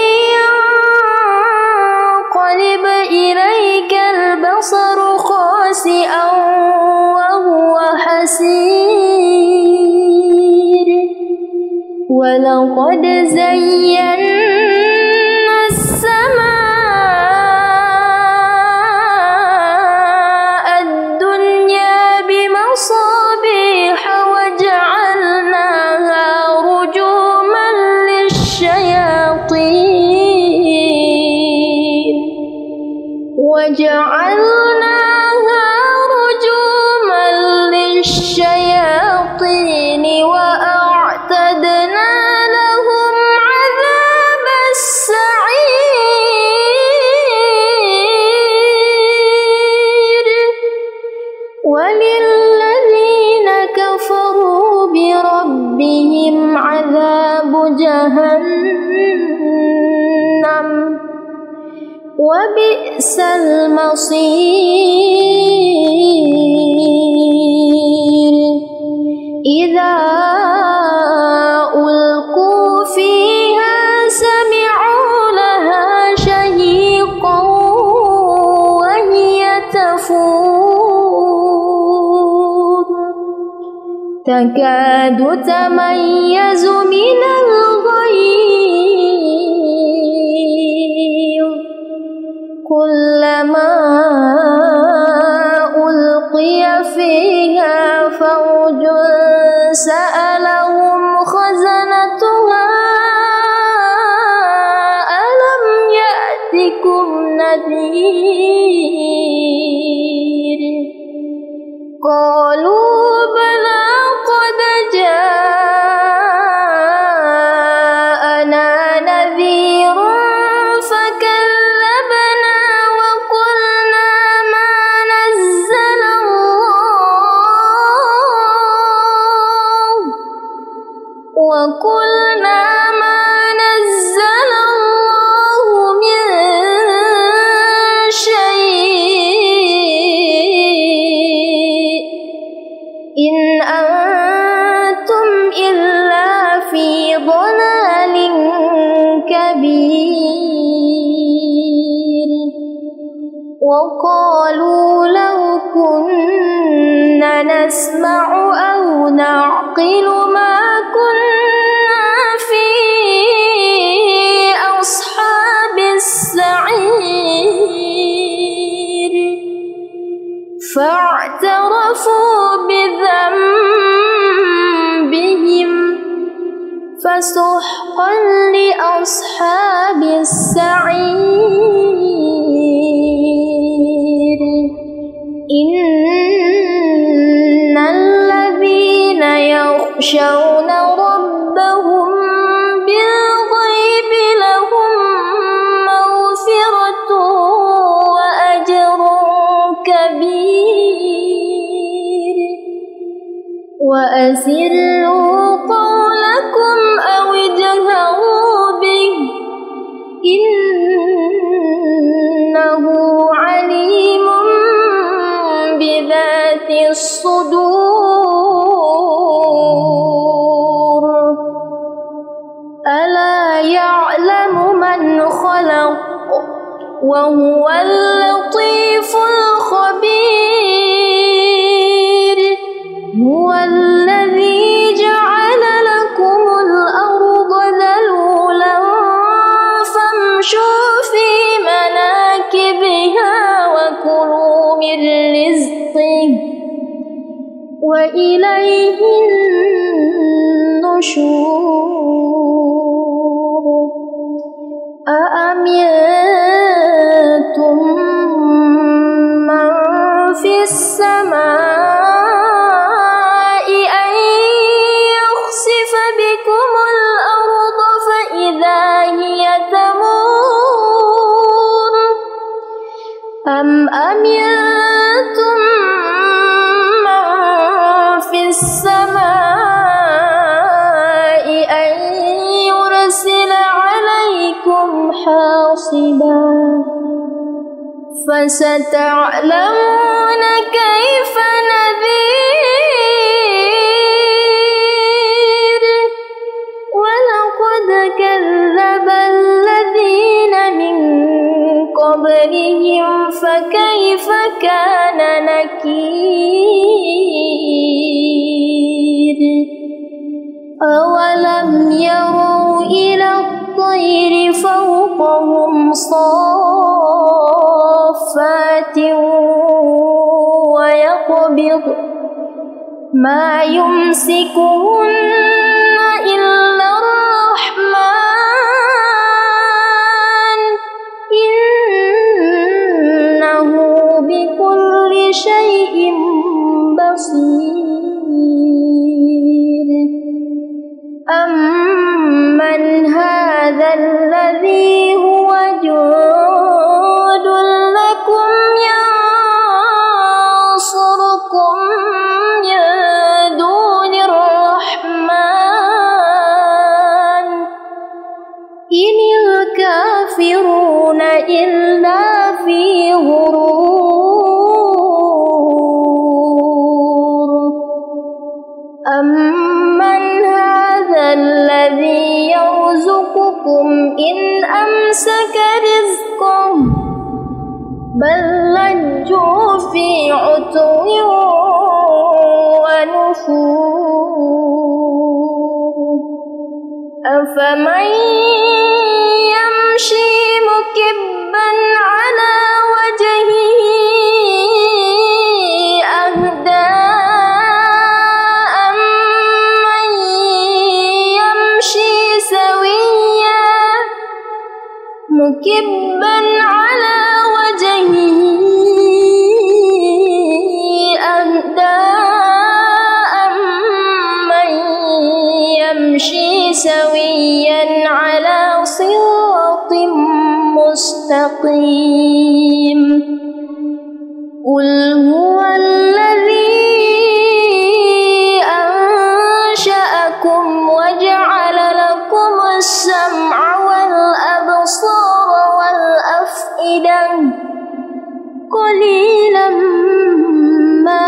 ينقلب إليك البصر خاسئا وهو حسير ولقد زينا السماء الدنيا بمصابيح وجعلناها رجوما للشياطين وأعتدنا لهم عذاب السعير وللذين كفروا بربهم عذاب جهنم وبئس المصير إذا ألقوا فيها سمعوا لها شهيقا وهي تفور تكاد تميز من الغيظ كلما ألقي فيها فوج سألهم خزنتها ألم يأتكم نذير قالوا بلى قد جاءنا نذير فكذبنا وقلنا ما نزل الله من شيء إن أنتم إلا في ضلال كبير وقالوا لو كنا نسمع أو نعقل ما كنا في أصحاب السعير فاعترفوا بذنبهم فسحقا لأصحاب السعير إن الذين يخشون ربهم بالغيب لهم مغفرة وأجر كبير وأسروا قولكم أو اجهروا به إنه عليم بذات الصدور ألا يعلم من خلق وهو اللطيف الخبير هو الذي جعل لكم الأرض ذلولا فامشوا في مناكبها وكلوا من رزقه وإليه النشور أأمنتم من في السماء أن يخسف بكم الأرض فإذا هي تمور أم أمنتم من في السماء أن يرسل عليكم حاصبا فستعلمون كيف نذير ولقد كذب الذين من قبلهم فكيف كان نكير أولم يروا إلى الطير فوقهم صافات ويقبض ما يمسكهن إلا الرحمن إنه بكل شيء بصير أمن هذا الذي هو جند لكم ينصركم من دون الرحمن إن الكافرون إلا في غرور أمن هذا الذي يرزقكم إن أمسك رزقه بل لجوا في عتو ونفور أفمن يمشي مكبا على وجهه أهدى أمن يمشي سويا مكبا على وجهه أهدى أمن يمشي سويا على صراط مستقيم قل هو الذي أنشأكم وجعل لكم السمع والأبصار والأفئدة قليلا ما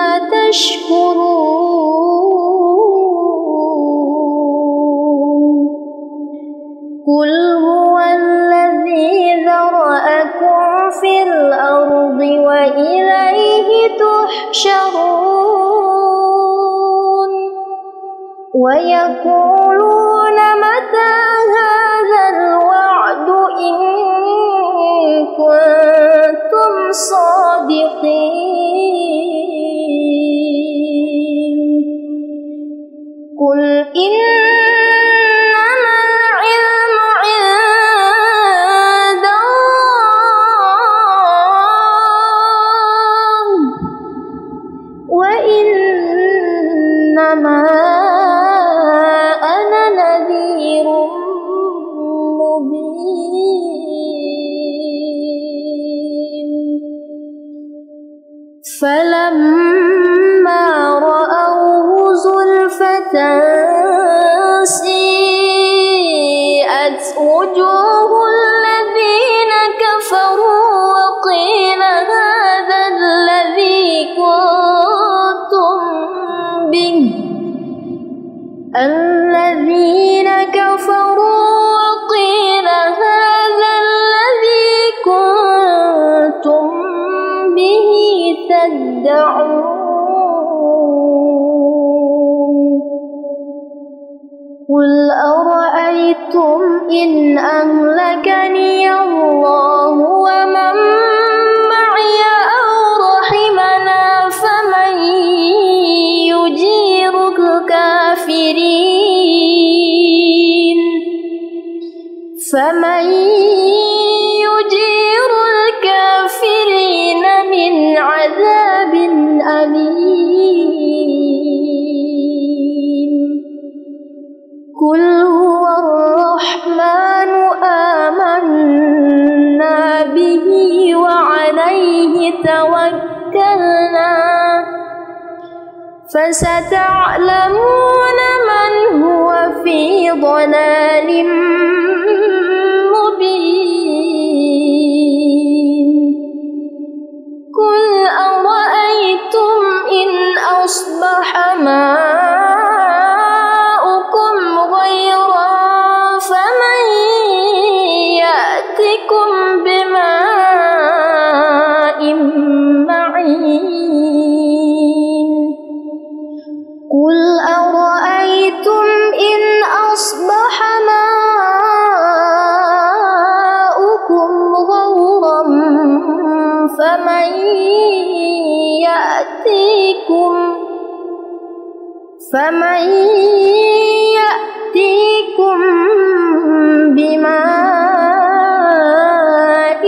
تشكرون قل هو الذي ذرأكم في الأرض وإليه تحشرون ويقولون متى هذا الوعد إن كنتم صادقين قل إنما العلم عند الله وإنما أنا نذير مبين فلما رأوه زلفة سيئت وجوه الذين كفروا وقيل هذا الذي كنتم به الذين كفروا وقيل هذا الذي كنتم به تدعون قل أرأيتم إن أهلكني الله ومن معي أو رحمنا فمن يجير الكافرين من عذاب أليم قل هو الرحمن آمنا به وعليه عليه توكلنا فستعلمون من هو في ضلال مبين قل أرأيتم إن أصبح ماؤكم غيرا فمن يأتكم بماء معين قل أرأيتم إن أصبح ماؤكم غورا فمن يأتيكم بماء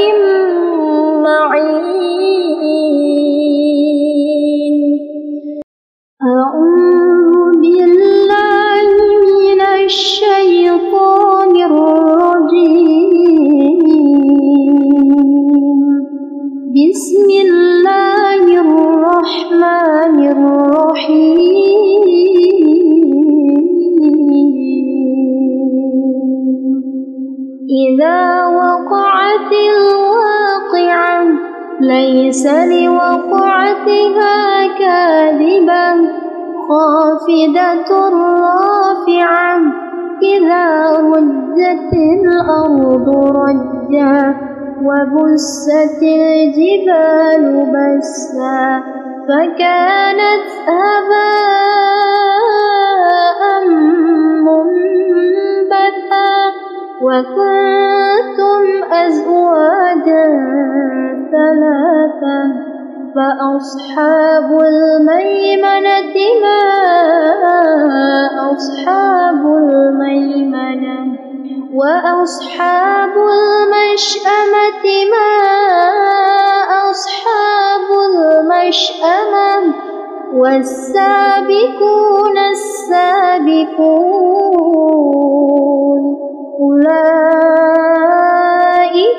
معين أعوذ بالله من الشيطان الرجيم بسم الله الرحمن الرحيم إذا وقعت الواقعة ليس لوقعتها كاذبة خافضة رافعة إذا رجت الأرض رجا وبست الجبال بسا فكانت هباء منبثا وكنتم أزواجا ثلاثا فأصحاب الميمنة ما أصحاب الميمنة وأصحاب المشأمة ما أصحاب المشأمة والسابقون السابقون أولئك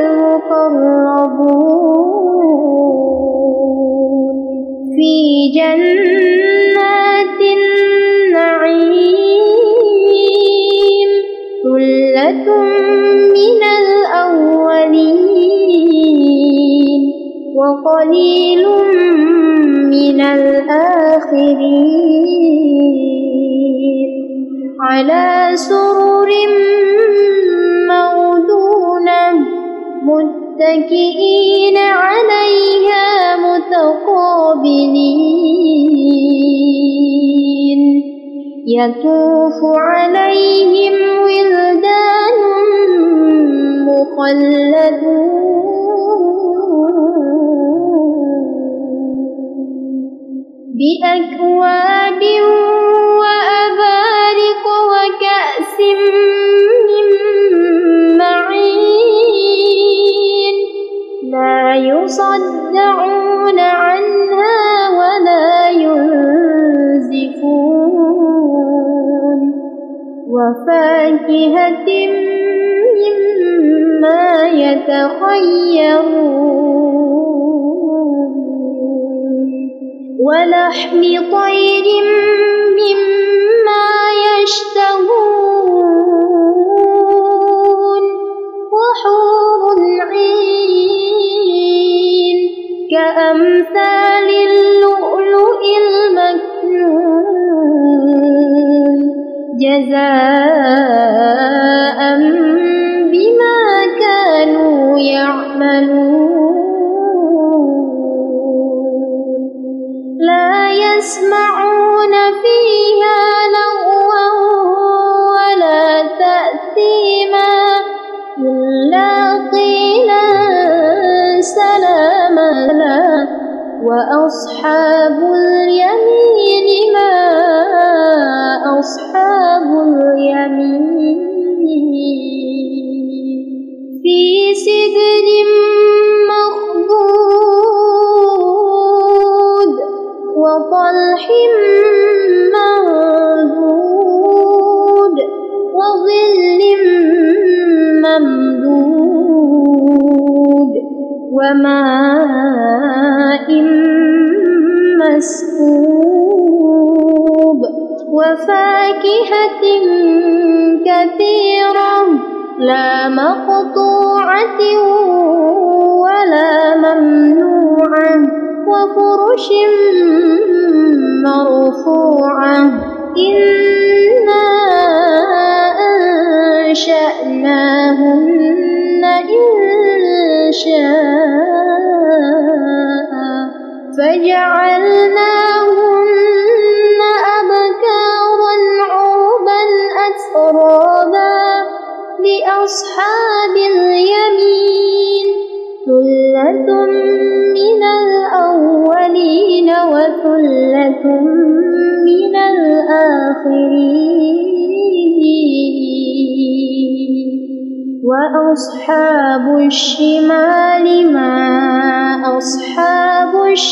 المقربون في جنات النعيم ثلة من الأولين وقليل من الآخرين على سرر موضونة متكئين عليها متقابلين يطوف عليهم ولدان مخلدون بأكواب وأبارق وكأس من معين لا يصدعون عنها ولا ينزفون وفاكهة مما يتخيرون ولحم طير مما يشتهون وحور عين كأمثال اللؤلؤ المكنون جزاء بما كانوا يعملون لا يسمعون فيها لغوا ولا تأثيما إلا قيلا سلاما وأصحاب اليمين ما أصحاب اليمين في سدر مخضود وطلح منضود وظل ممدود وماء مسكوب وفاكهة كثيرة لا مقطوعة ولا ممنوعة وفرش مرفوعة إنا أنشأناهن إنشاء فجعلناهن أبكارا عربا أترابا لأصحاب اليمين ثلة من الأولين وثلة من الآخرين وأصحاب الشمال ما أصحاب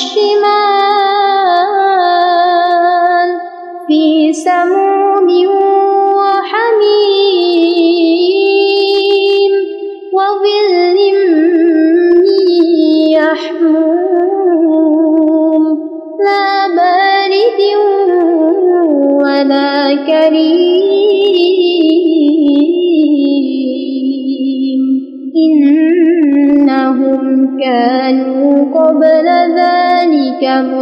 الشمال في سموم وحميم وظل من يحموم لا بارد ولا كريم إنهم كانوا قبل ذلك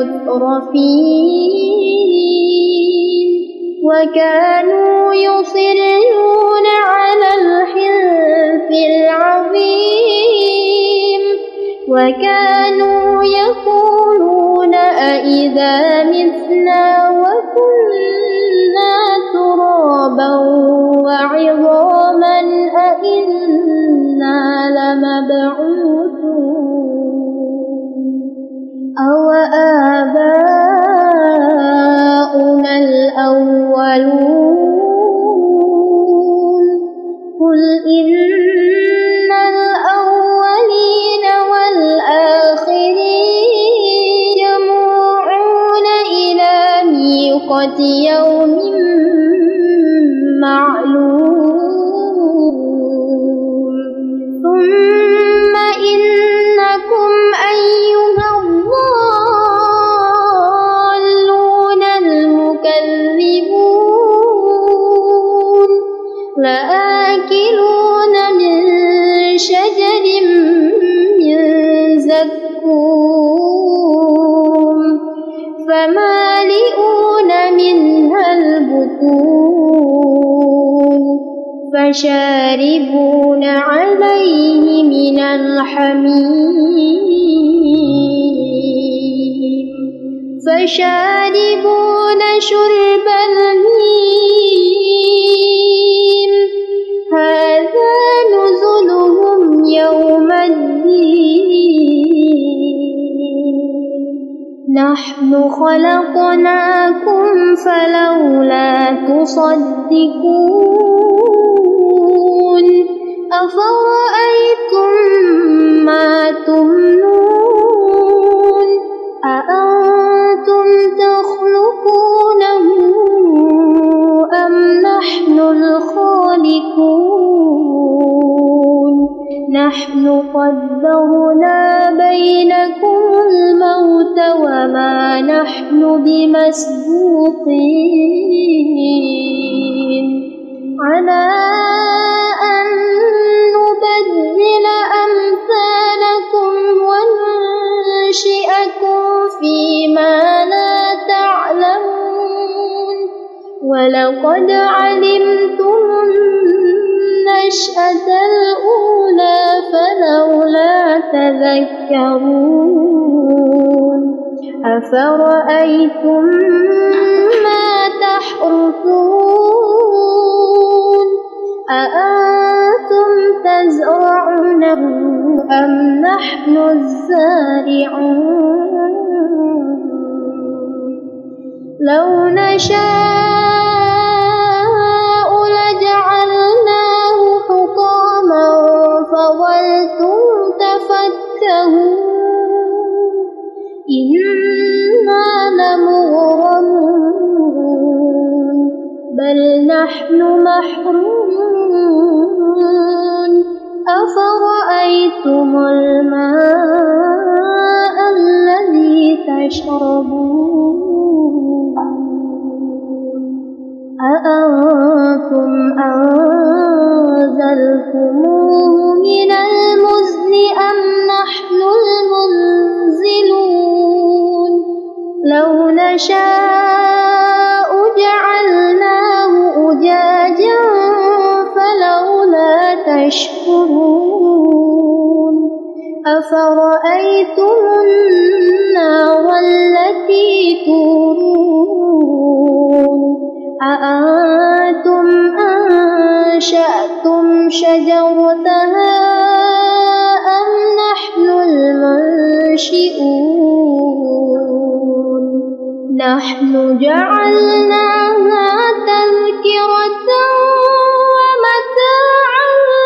مترفين وكانوا يصرون على الحنث العظيم وكانوا يقولون أإذا متنا وكنا ترابا وعظاما أإنا لمبعوثون أوآباؤنا الأولون قل إن الأولين والآخرين يجمعون إلى ميقات يوم معلوم ثم إنكم أيها الضالون المكذبون لآكلون من شجر من زقوم فمالئون منها البطون فشاربون عليه من الحميم فشاربون شرب الهيم هذا نزلهم يوم الدين نحن خلقناكم فلولا تصدقون أفرأيتم ما تمنون أأنتم تخلقونه أم نحن الخالقون نحن قدرنا بينكم الموت وما نحن بمسبوقين على أن نبدل أمثالكم وننشئكم فيما لا تعلمون ولقد علمتم النشأة الأولى فلولا تذكرون أفرأيتم ما تحرثون أأنتم تزرعونه أم نحن الزارعون لو نشاء لجعلناه حطاما فظلتم تفكهون إنا لمغرمون بل نحن محرومون أفرأيتم الماء الذي تشربون أأنتم أنزلتموه من المزن أم نحن المنزلون لو نشاء جعلناه أجاجا فلولا تشكرون أفرأيتم النار التي تورون أأنتم أنشأتم شجرتها أم نحن المنشئون نحن جعلناها تذكرة ومتاعا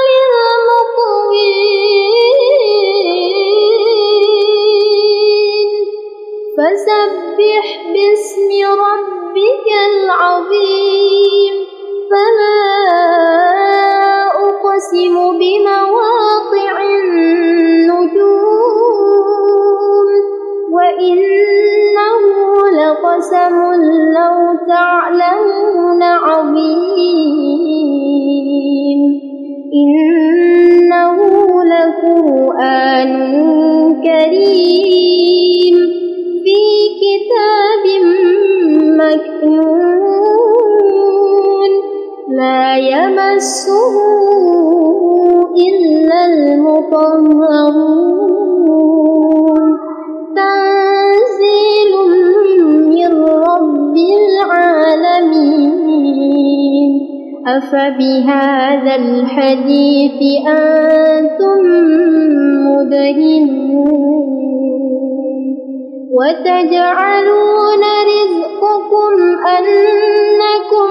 للمقوين فسبح باسم ربك العظيم فلا أقسم بمواقع النجوم وإنه لقسم لو تعلمون عظيم إنه لقرآن كريم في كتاب مكنون لا يمسه إلا المطهرون تنزيل من رب العالمين أفبهذا الحديث أنتم مدهنون وتجعلون رزقكم أنكم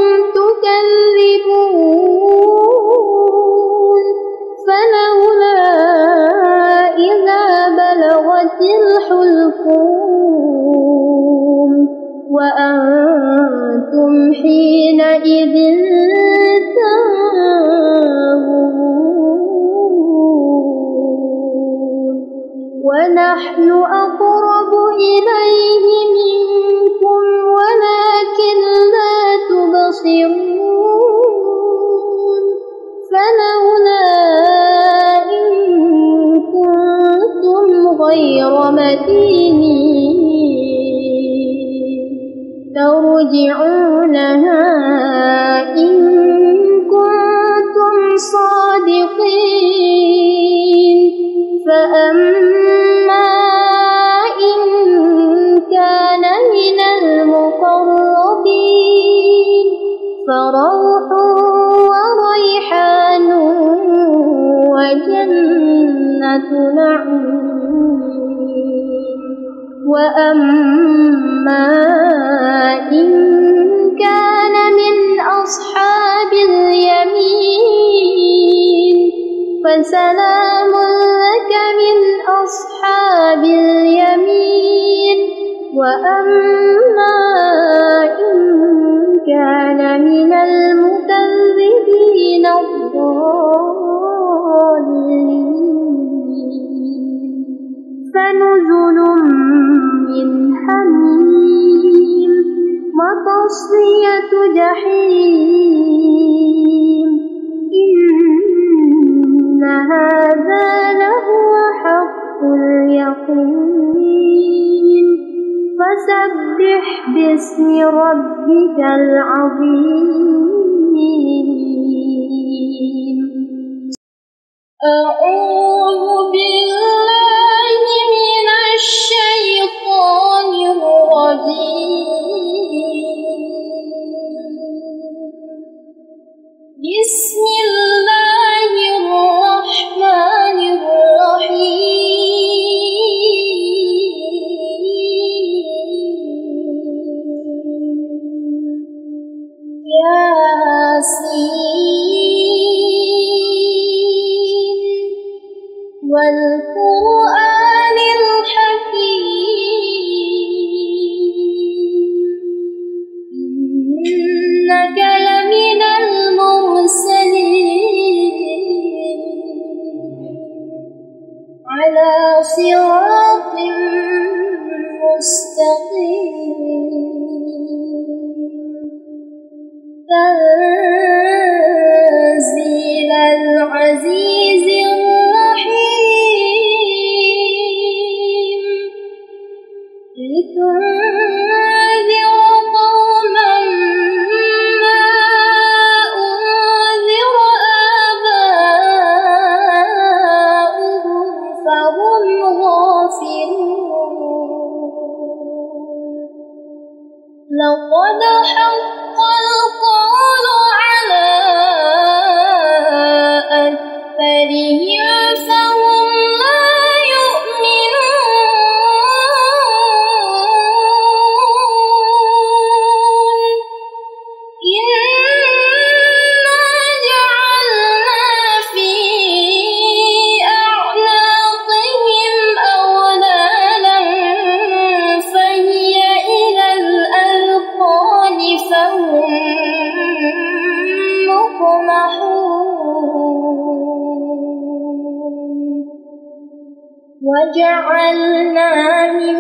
تكذبون فلولا إذا بلغت الحلقوم وأنتم حينئذ تنظرون ونحن أقرب إليه منكم ولكن لا تبصرون فلولا إن كنتم غير مدينين ترجعونها إن كنتم صادقين فأما إن كان من المقربين فروح وريحان وجنة نعيم وأما إن كان من أصحاب اليمين فسلام لك من أصحاب اليمين وأما إن كان من المكذبين الضالين فنزل من حميم وتصلية جحيم إن هذا لهو حق اليقين فسبح باسم ربك العظيم أعوذ بالله من الشيطان الرجيم بسم الله الرحمن الرحيم ياسين والقرآن الحكيم إنك لمن المرسلين لتنذر قوما ما أنذر آباؤهم فهم غافلون. لقد حق القول على أكثرهم فهم لا يؤمنون. إنا جعلنا في أعناقهم أغلالا فهي إلى الأذقان فهم مقمحون. وجعلنا من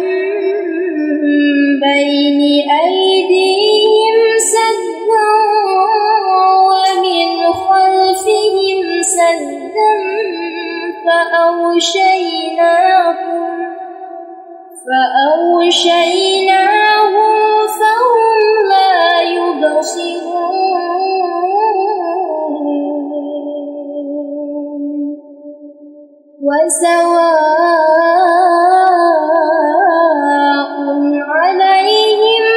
بين أيديهم سدا ومن خلفهم سدا فأغشيناهم فهم لا يبصرون. وسواء عليهم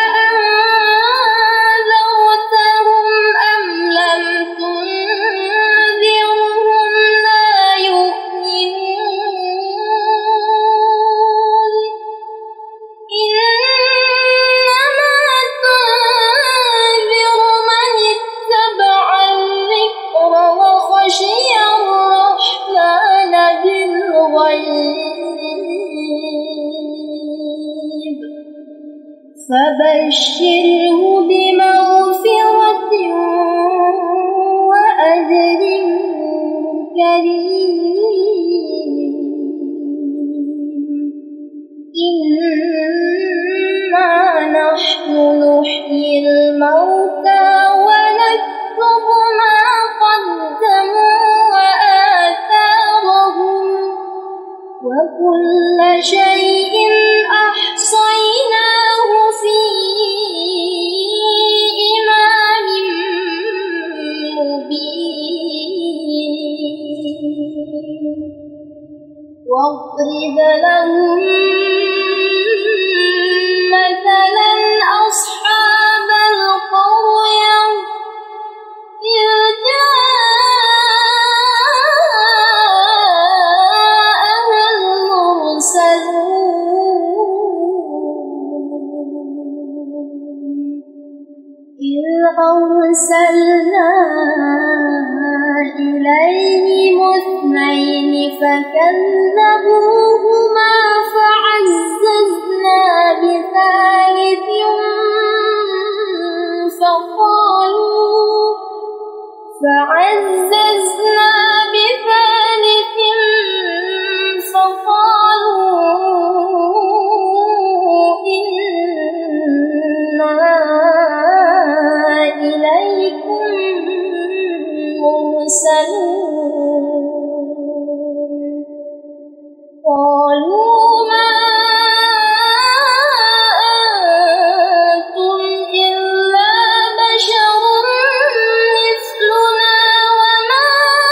أأنذرتهم أم لم تنذرهم لا يؤمنون. إنما تنذر من اتبع الذكر وخشي الرحمن بالغيب فبشره بمغفرة وأجر كريم. إنا نحن نحيي الموتى ونكتب ما قدموا وآثارهم وكل شيء أحصيناه في إمام مبين. واضرب لهم مثلا أصحاب القرية إذ جاءها المرسلون إذ أرسلنا إليهم اثنين فكذبوهما فعززنا بثالث فقالوا إنا إليكم مرسلون. قالوا ما أنتم إلا بشر مثلنا وما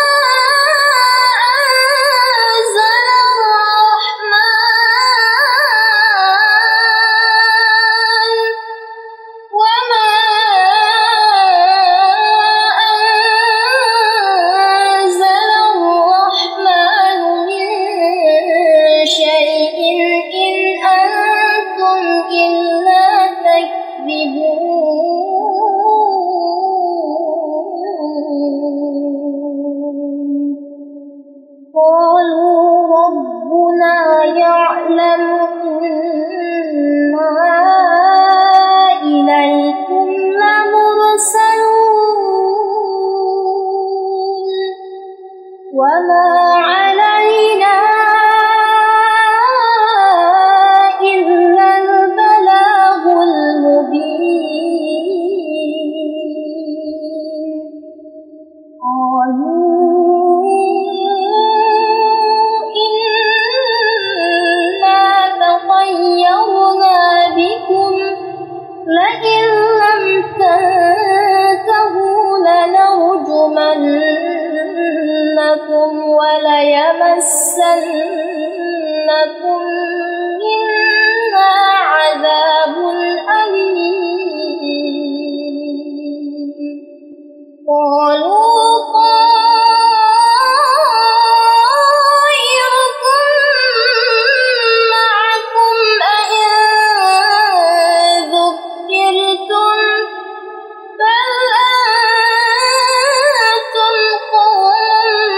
أنزل الرحمن من شيء إن أنتم إلا تكذبون. قالوا ربنا يعلم إنا إليكم لمرسلون وما علينا إلا البلاغ المبين. قالوا إنا تطيرنا يمسنكم منا عذاب أليم قالوا طائركم معكم أئن ذكرتم بل أنتم قوم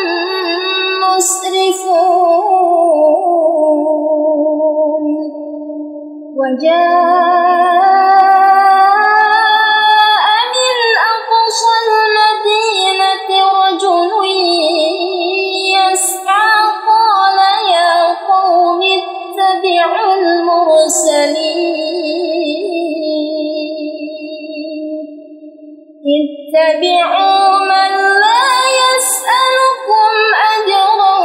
مسرفون وجاء من أقصى المدينة رجل يسعى قال يا قوم اتبعوا المرسلين اتبعوا من لا يسألكم أجرا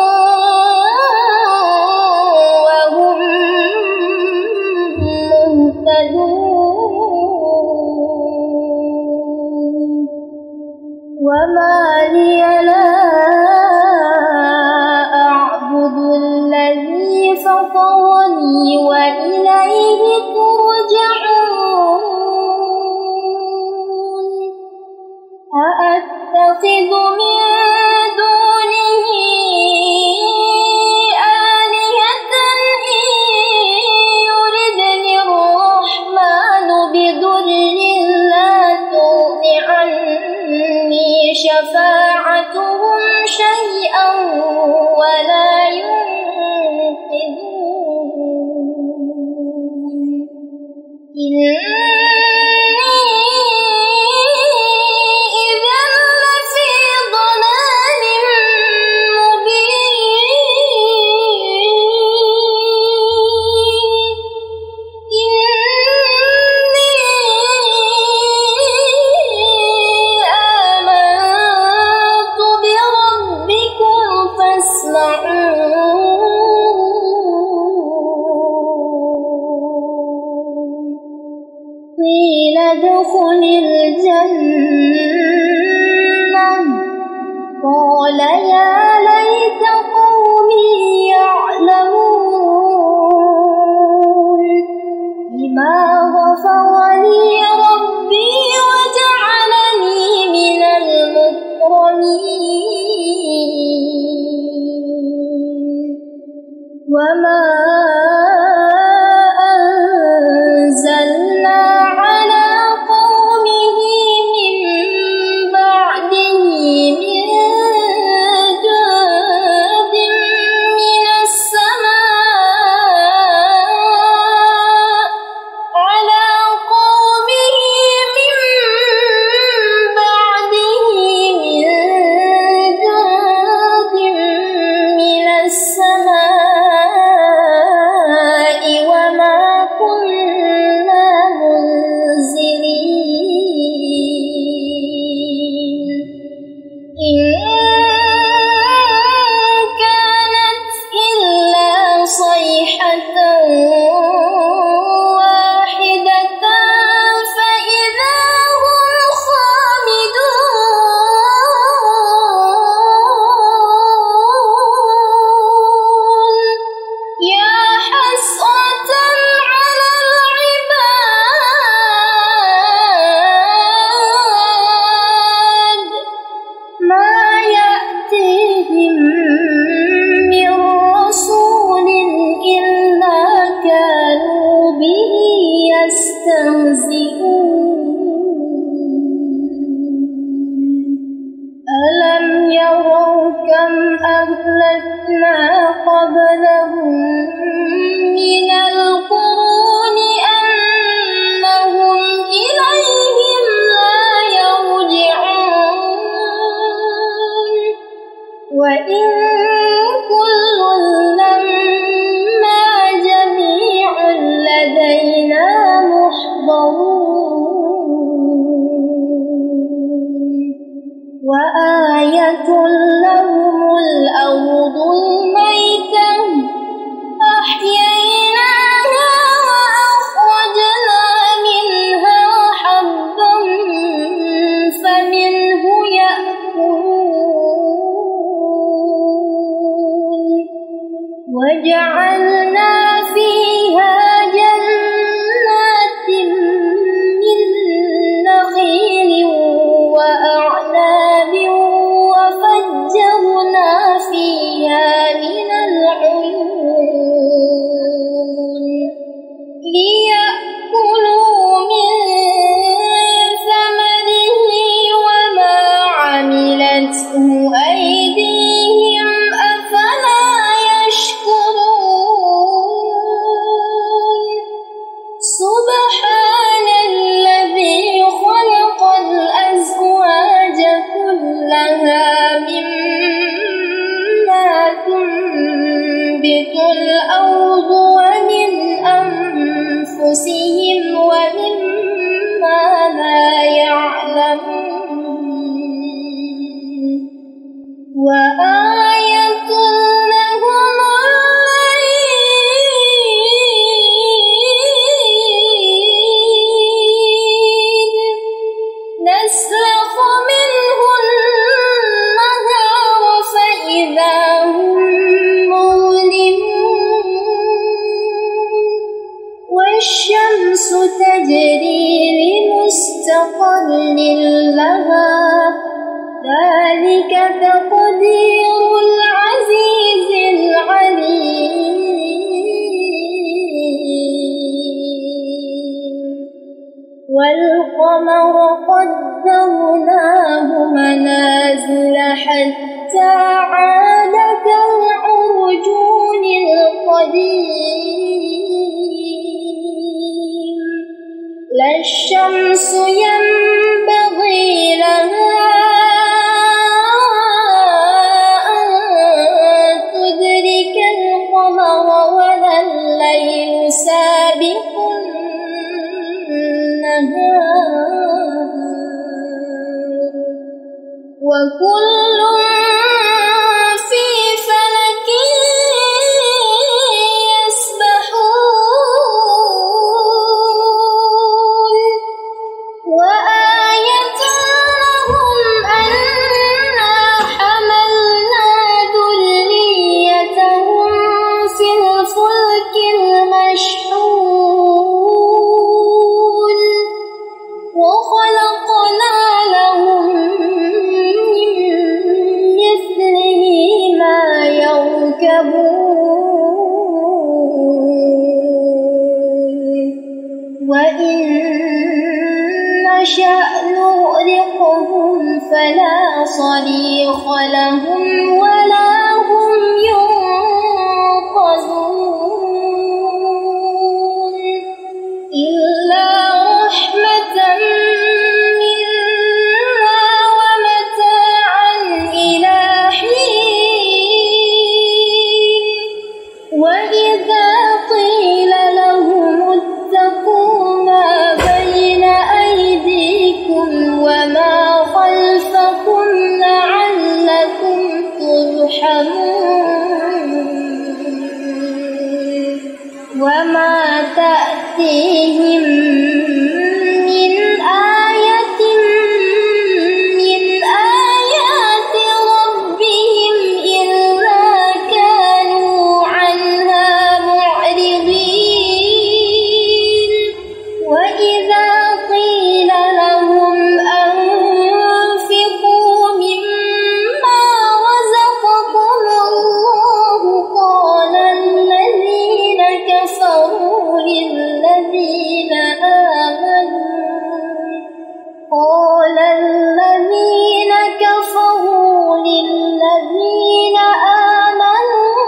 وهم مهتدون وما لي لا أعبد الذي فطرني وإليه ترجعون أأتخذ من دونه آلهة إن يردني الرحمن بضر لا تغن عني شفاعتهم شيئا ولا ينقذون قيل ادخل الجنة قال يا ليت قومي يعلمون بما غفر لي ربي وجعلني من المكرمين وما أنزلنا على قومه من بعده من جند من السماء على قومه من بعده من جند من السماء وما كنا منزلين إن كانت إلا صيحة واحدة فإذا هم خامدون يا حسرة على العباد ما يأتيهم من رسول إلا كانوا به يستهزئون ألم يروا كم أهلكنا قبلهم من القرون أنهم إليهم لا يرجعون وإن كل لما جميع لدينا محضرون وآية لهم الأرض الميتة أحييناها وأخرجنا منها حبا فمنه يأكلون الشمس تجري لمستقر لها ذلك تقدير العزيز العليم والقمر قدرناه منازل حتى عاد كالعرجون القديم لا الشمس ينبغي لها أن تدرك القمر ولا الليل سابق النهار وكل في فلك يسبحون وآية لهم أنا حملنا ذريتهم في الفلك المشحون وخلقنا لهم من مثله ما يركبون وإن نشأ نغرقهم فلا صريخ لهم ولا هم ينقذون إلا رحمة منا ومتاعا إلى حين وإذا قيل لهم اتقوا ما بين أيديكم وما خلفكم لعلكم ترحمون وما تأتيهم من آية من آيات ربهم إلا كانوا عنها معرضين وإذا قيل لهم أنفقوا مما رزقكم الله قال الذين كفروا للذين آمنوا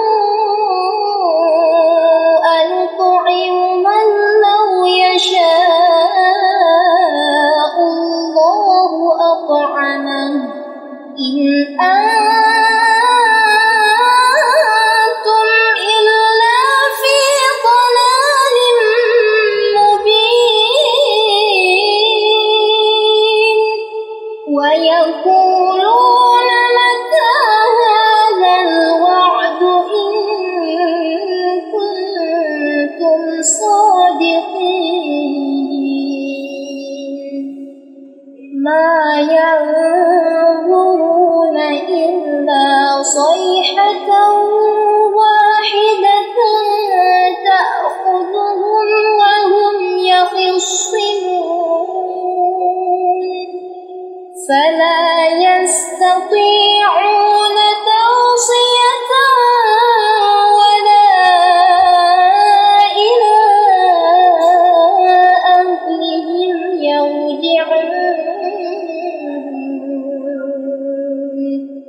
أنطعم من لو يشاء الله أطعمه إن أنتم إلا في ضلال مبين ويقولون متى هذا الوعد إن كنتم صادقين ما ينظرون إلا صيحة واحدة تأخذهم وهم يخصمون فلا يستطيعون توصية ولا إلى أهلهم يرجعون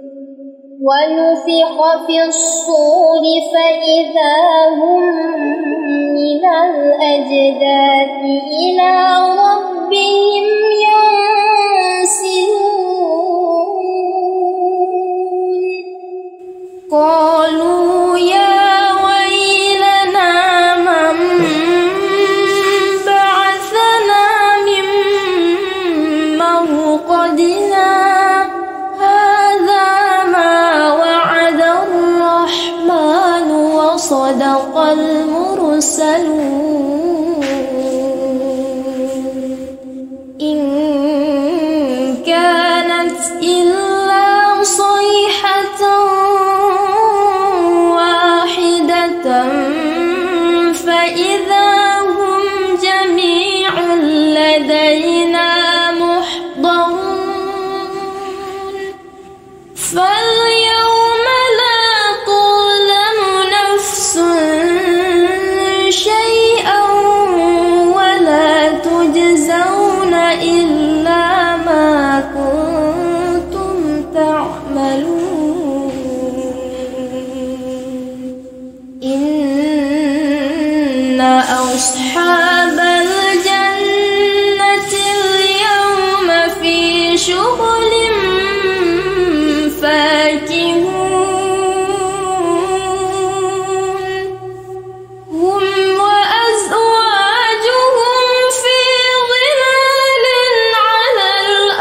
ونفخ في الصور فإذا هم من الأجداث إلى ربهم ينسلون قالوا يا ويلنا من بعثنا من مرقدنا هذا ما وعد الرحمن وصدق المرسلون إن كانت إلا صيحة واحدة فإذا هم جميع أصحاب الجنة اليوم في شغل فاكهون هم وأزواجهم في ظلال على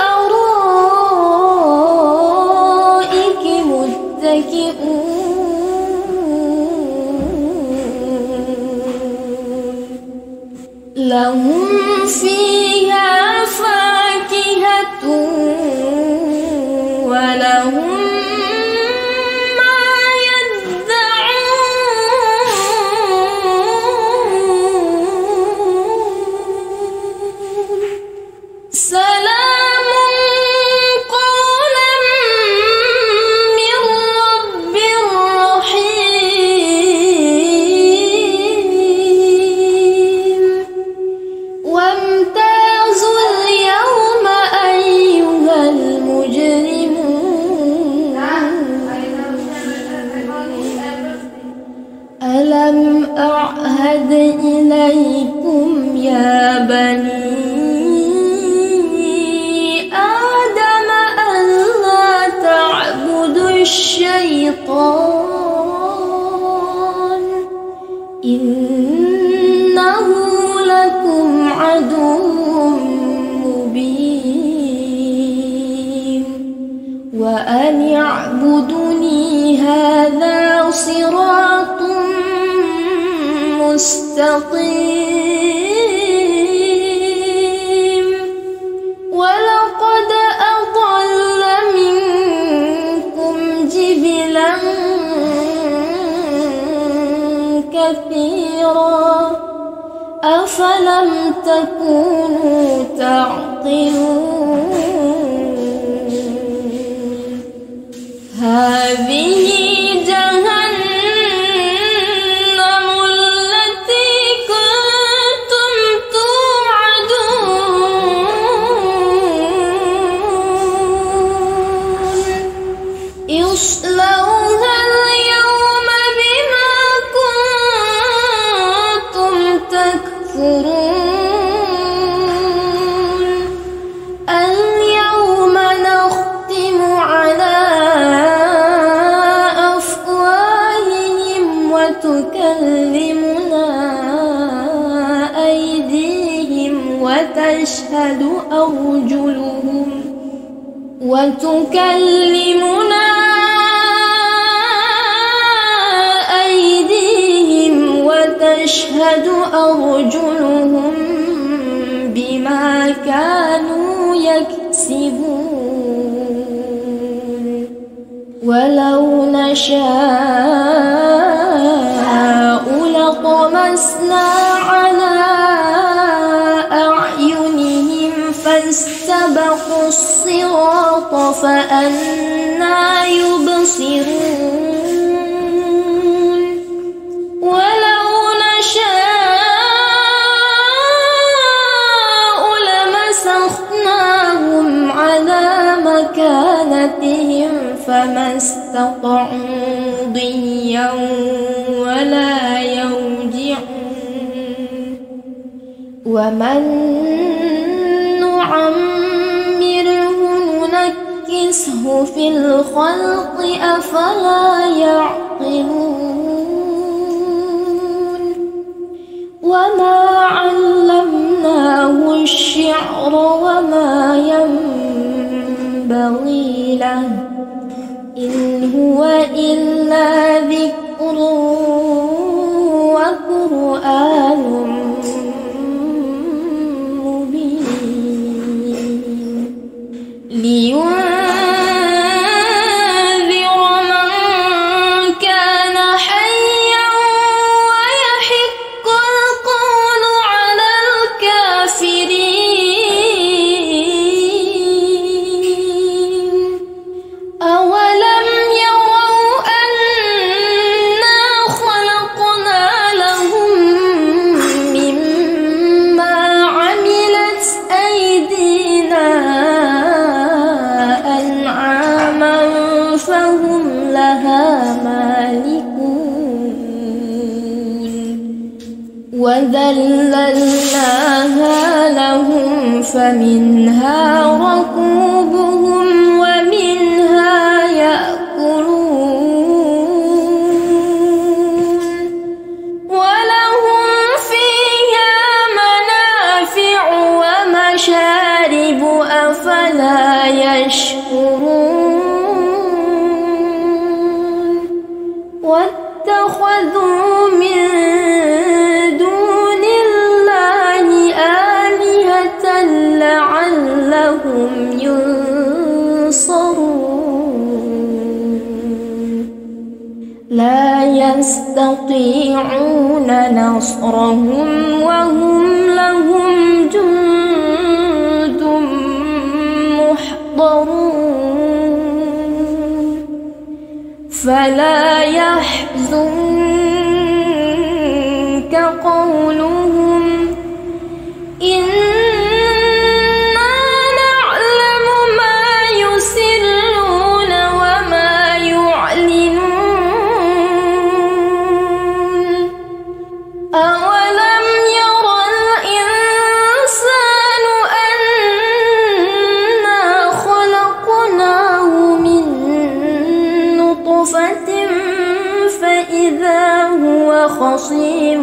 الأرائك متكئون لهم فيها فاكهة ولهم ما يدعون سلام قولا من رب رحيم وامتازوا اليوم أيها المجرمون ألم أعهد إليكم يا بني آدم ألا تعبدوا الشيطان إنه لكم عدو مبين وأن اعبدوني هذا صراط مستقيم ولقد أضل منكم جبلا كثيرا أفلم تكونوا تعقلون هذه جهنم التي كنتم توعدون اصلوها اليوم بما كنتم تكفرون اليوم نختم على أفواههم وتكلمنا أيديهم وتشهد أرجلهم بما كانوا يكسبون ولو نشاء لطمسنا على أعينهم فاستبقوا الصراط فأنى يبصرون ولو نشاء لمسخناهم على مكانتهم فما استطاعوا ضيا ولا يرجعون ومن نعمره ننكسه في الخلق أفلا يعقلون وما علمناه الشعر وما ينبغي له إن هو إلا ذكر وقرآن مبين لينذر من كان حيا ويحق القول على الكافرين فَذَلَّلْنَاهَا لَهُمْ فَمِنْهَا رَكُوبُهُمْ وَمِنْهَا يَأْكُلُونَ وَلَهُمْ فِيهَا مَنَافِعُ وَمَشَارِبُ أَفَلَا يَشْكُرُونَ وَاتَّخَذُوا مِن دُونِ اللَّهِ آلِهَةً لَعَلَّهُمْ يُنصَرُونَ لَا يَسْتَطِيعُونَ نَصْرَهُمْ وَهُمْ لَهُمْ جُندٌ مُحْضَرُونَ فَلَا يَحْزُنكَ قَوْلُهُمْ إِنَّا نَعْلَمُ مَا يُسِرُّونَ وَمَا يُعْلِنُونَ أَوَلَمْ يَرَ الْإِنسَانُ أَنَّا خَلَقْنَاهُ مِن نُّطْفَةٍ فَإِذَا هُوَ خَصِيمٌ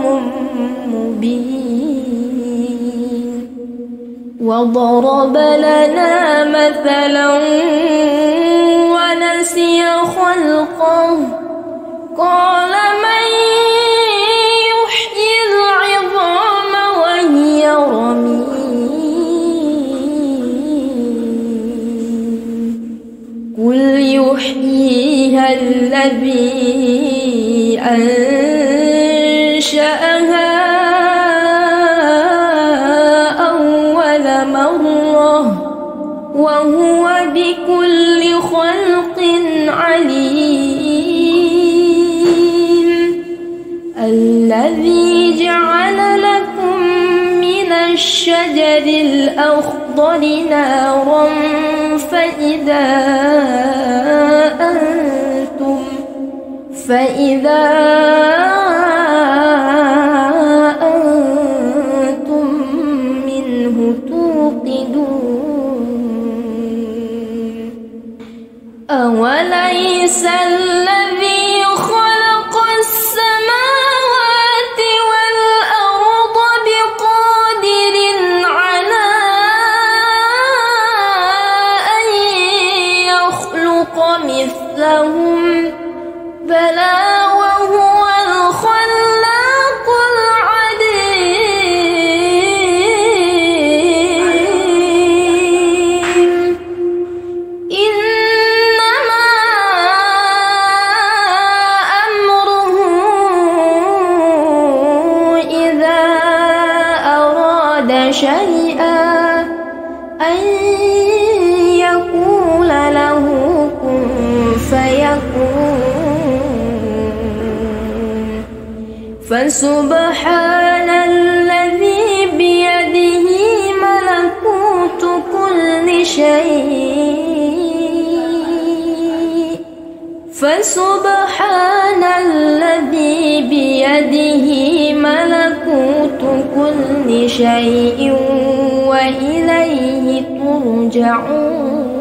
مُّبِينٌ وَضَرَبَ لَنَا مَثَلًا وَنَسِيَ خَلْقَهُ قَالَ مَن يُحْيِي الْعِظَامَ وَهِيَ رَمِيمٌ قُلْ يُحْيِيهَا الَّذِي أَنشَأَهَا أَوَّلَ مَرَّةٍ وَهُوَ بِكُلِّ خَلْقٍ عَلِيمٌ الَّذِي جَعَلَ لَكُم مِّنَ الشَّجَرِ الْأَخْضَرِ نَارًا فَإِذَا أَنتُم مِّنْهُ توقدون أَوَلَيْسَ الَّذِي خَلَقَ السَّمَاوَاتِ وَالْأَرْضَ بِقَادِرٍ عَلَىٰ أَن يَخْلُقَ مِثْلَهُم بَلَىٰ وَهُوَ الْخَلَّاقُ الْعَلِيمُ إِنَّمَا أَمْرُهُ إِذَا أَرَادَ شَيْئًا أَن يَقُولَ لَهُ كُن فَيَكُونُ فَسُبْحَانَ الَّذِي بِيَدِهِ مَلَكُوتُ كُلِّ شَيْءٍ فَسُبْحَانَ الَّذِي بِيَدِهِ مَلَكُوتُ كُلِّ شَيْءٍ وَإِلَيْهِ تُرْجَعُونَ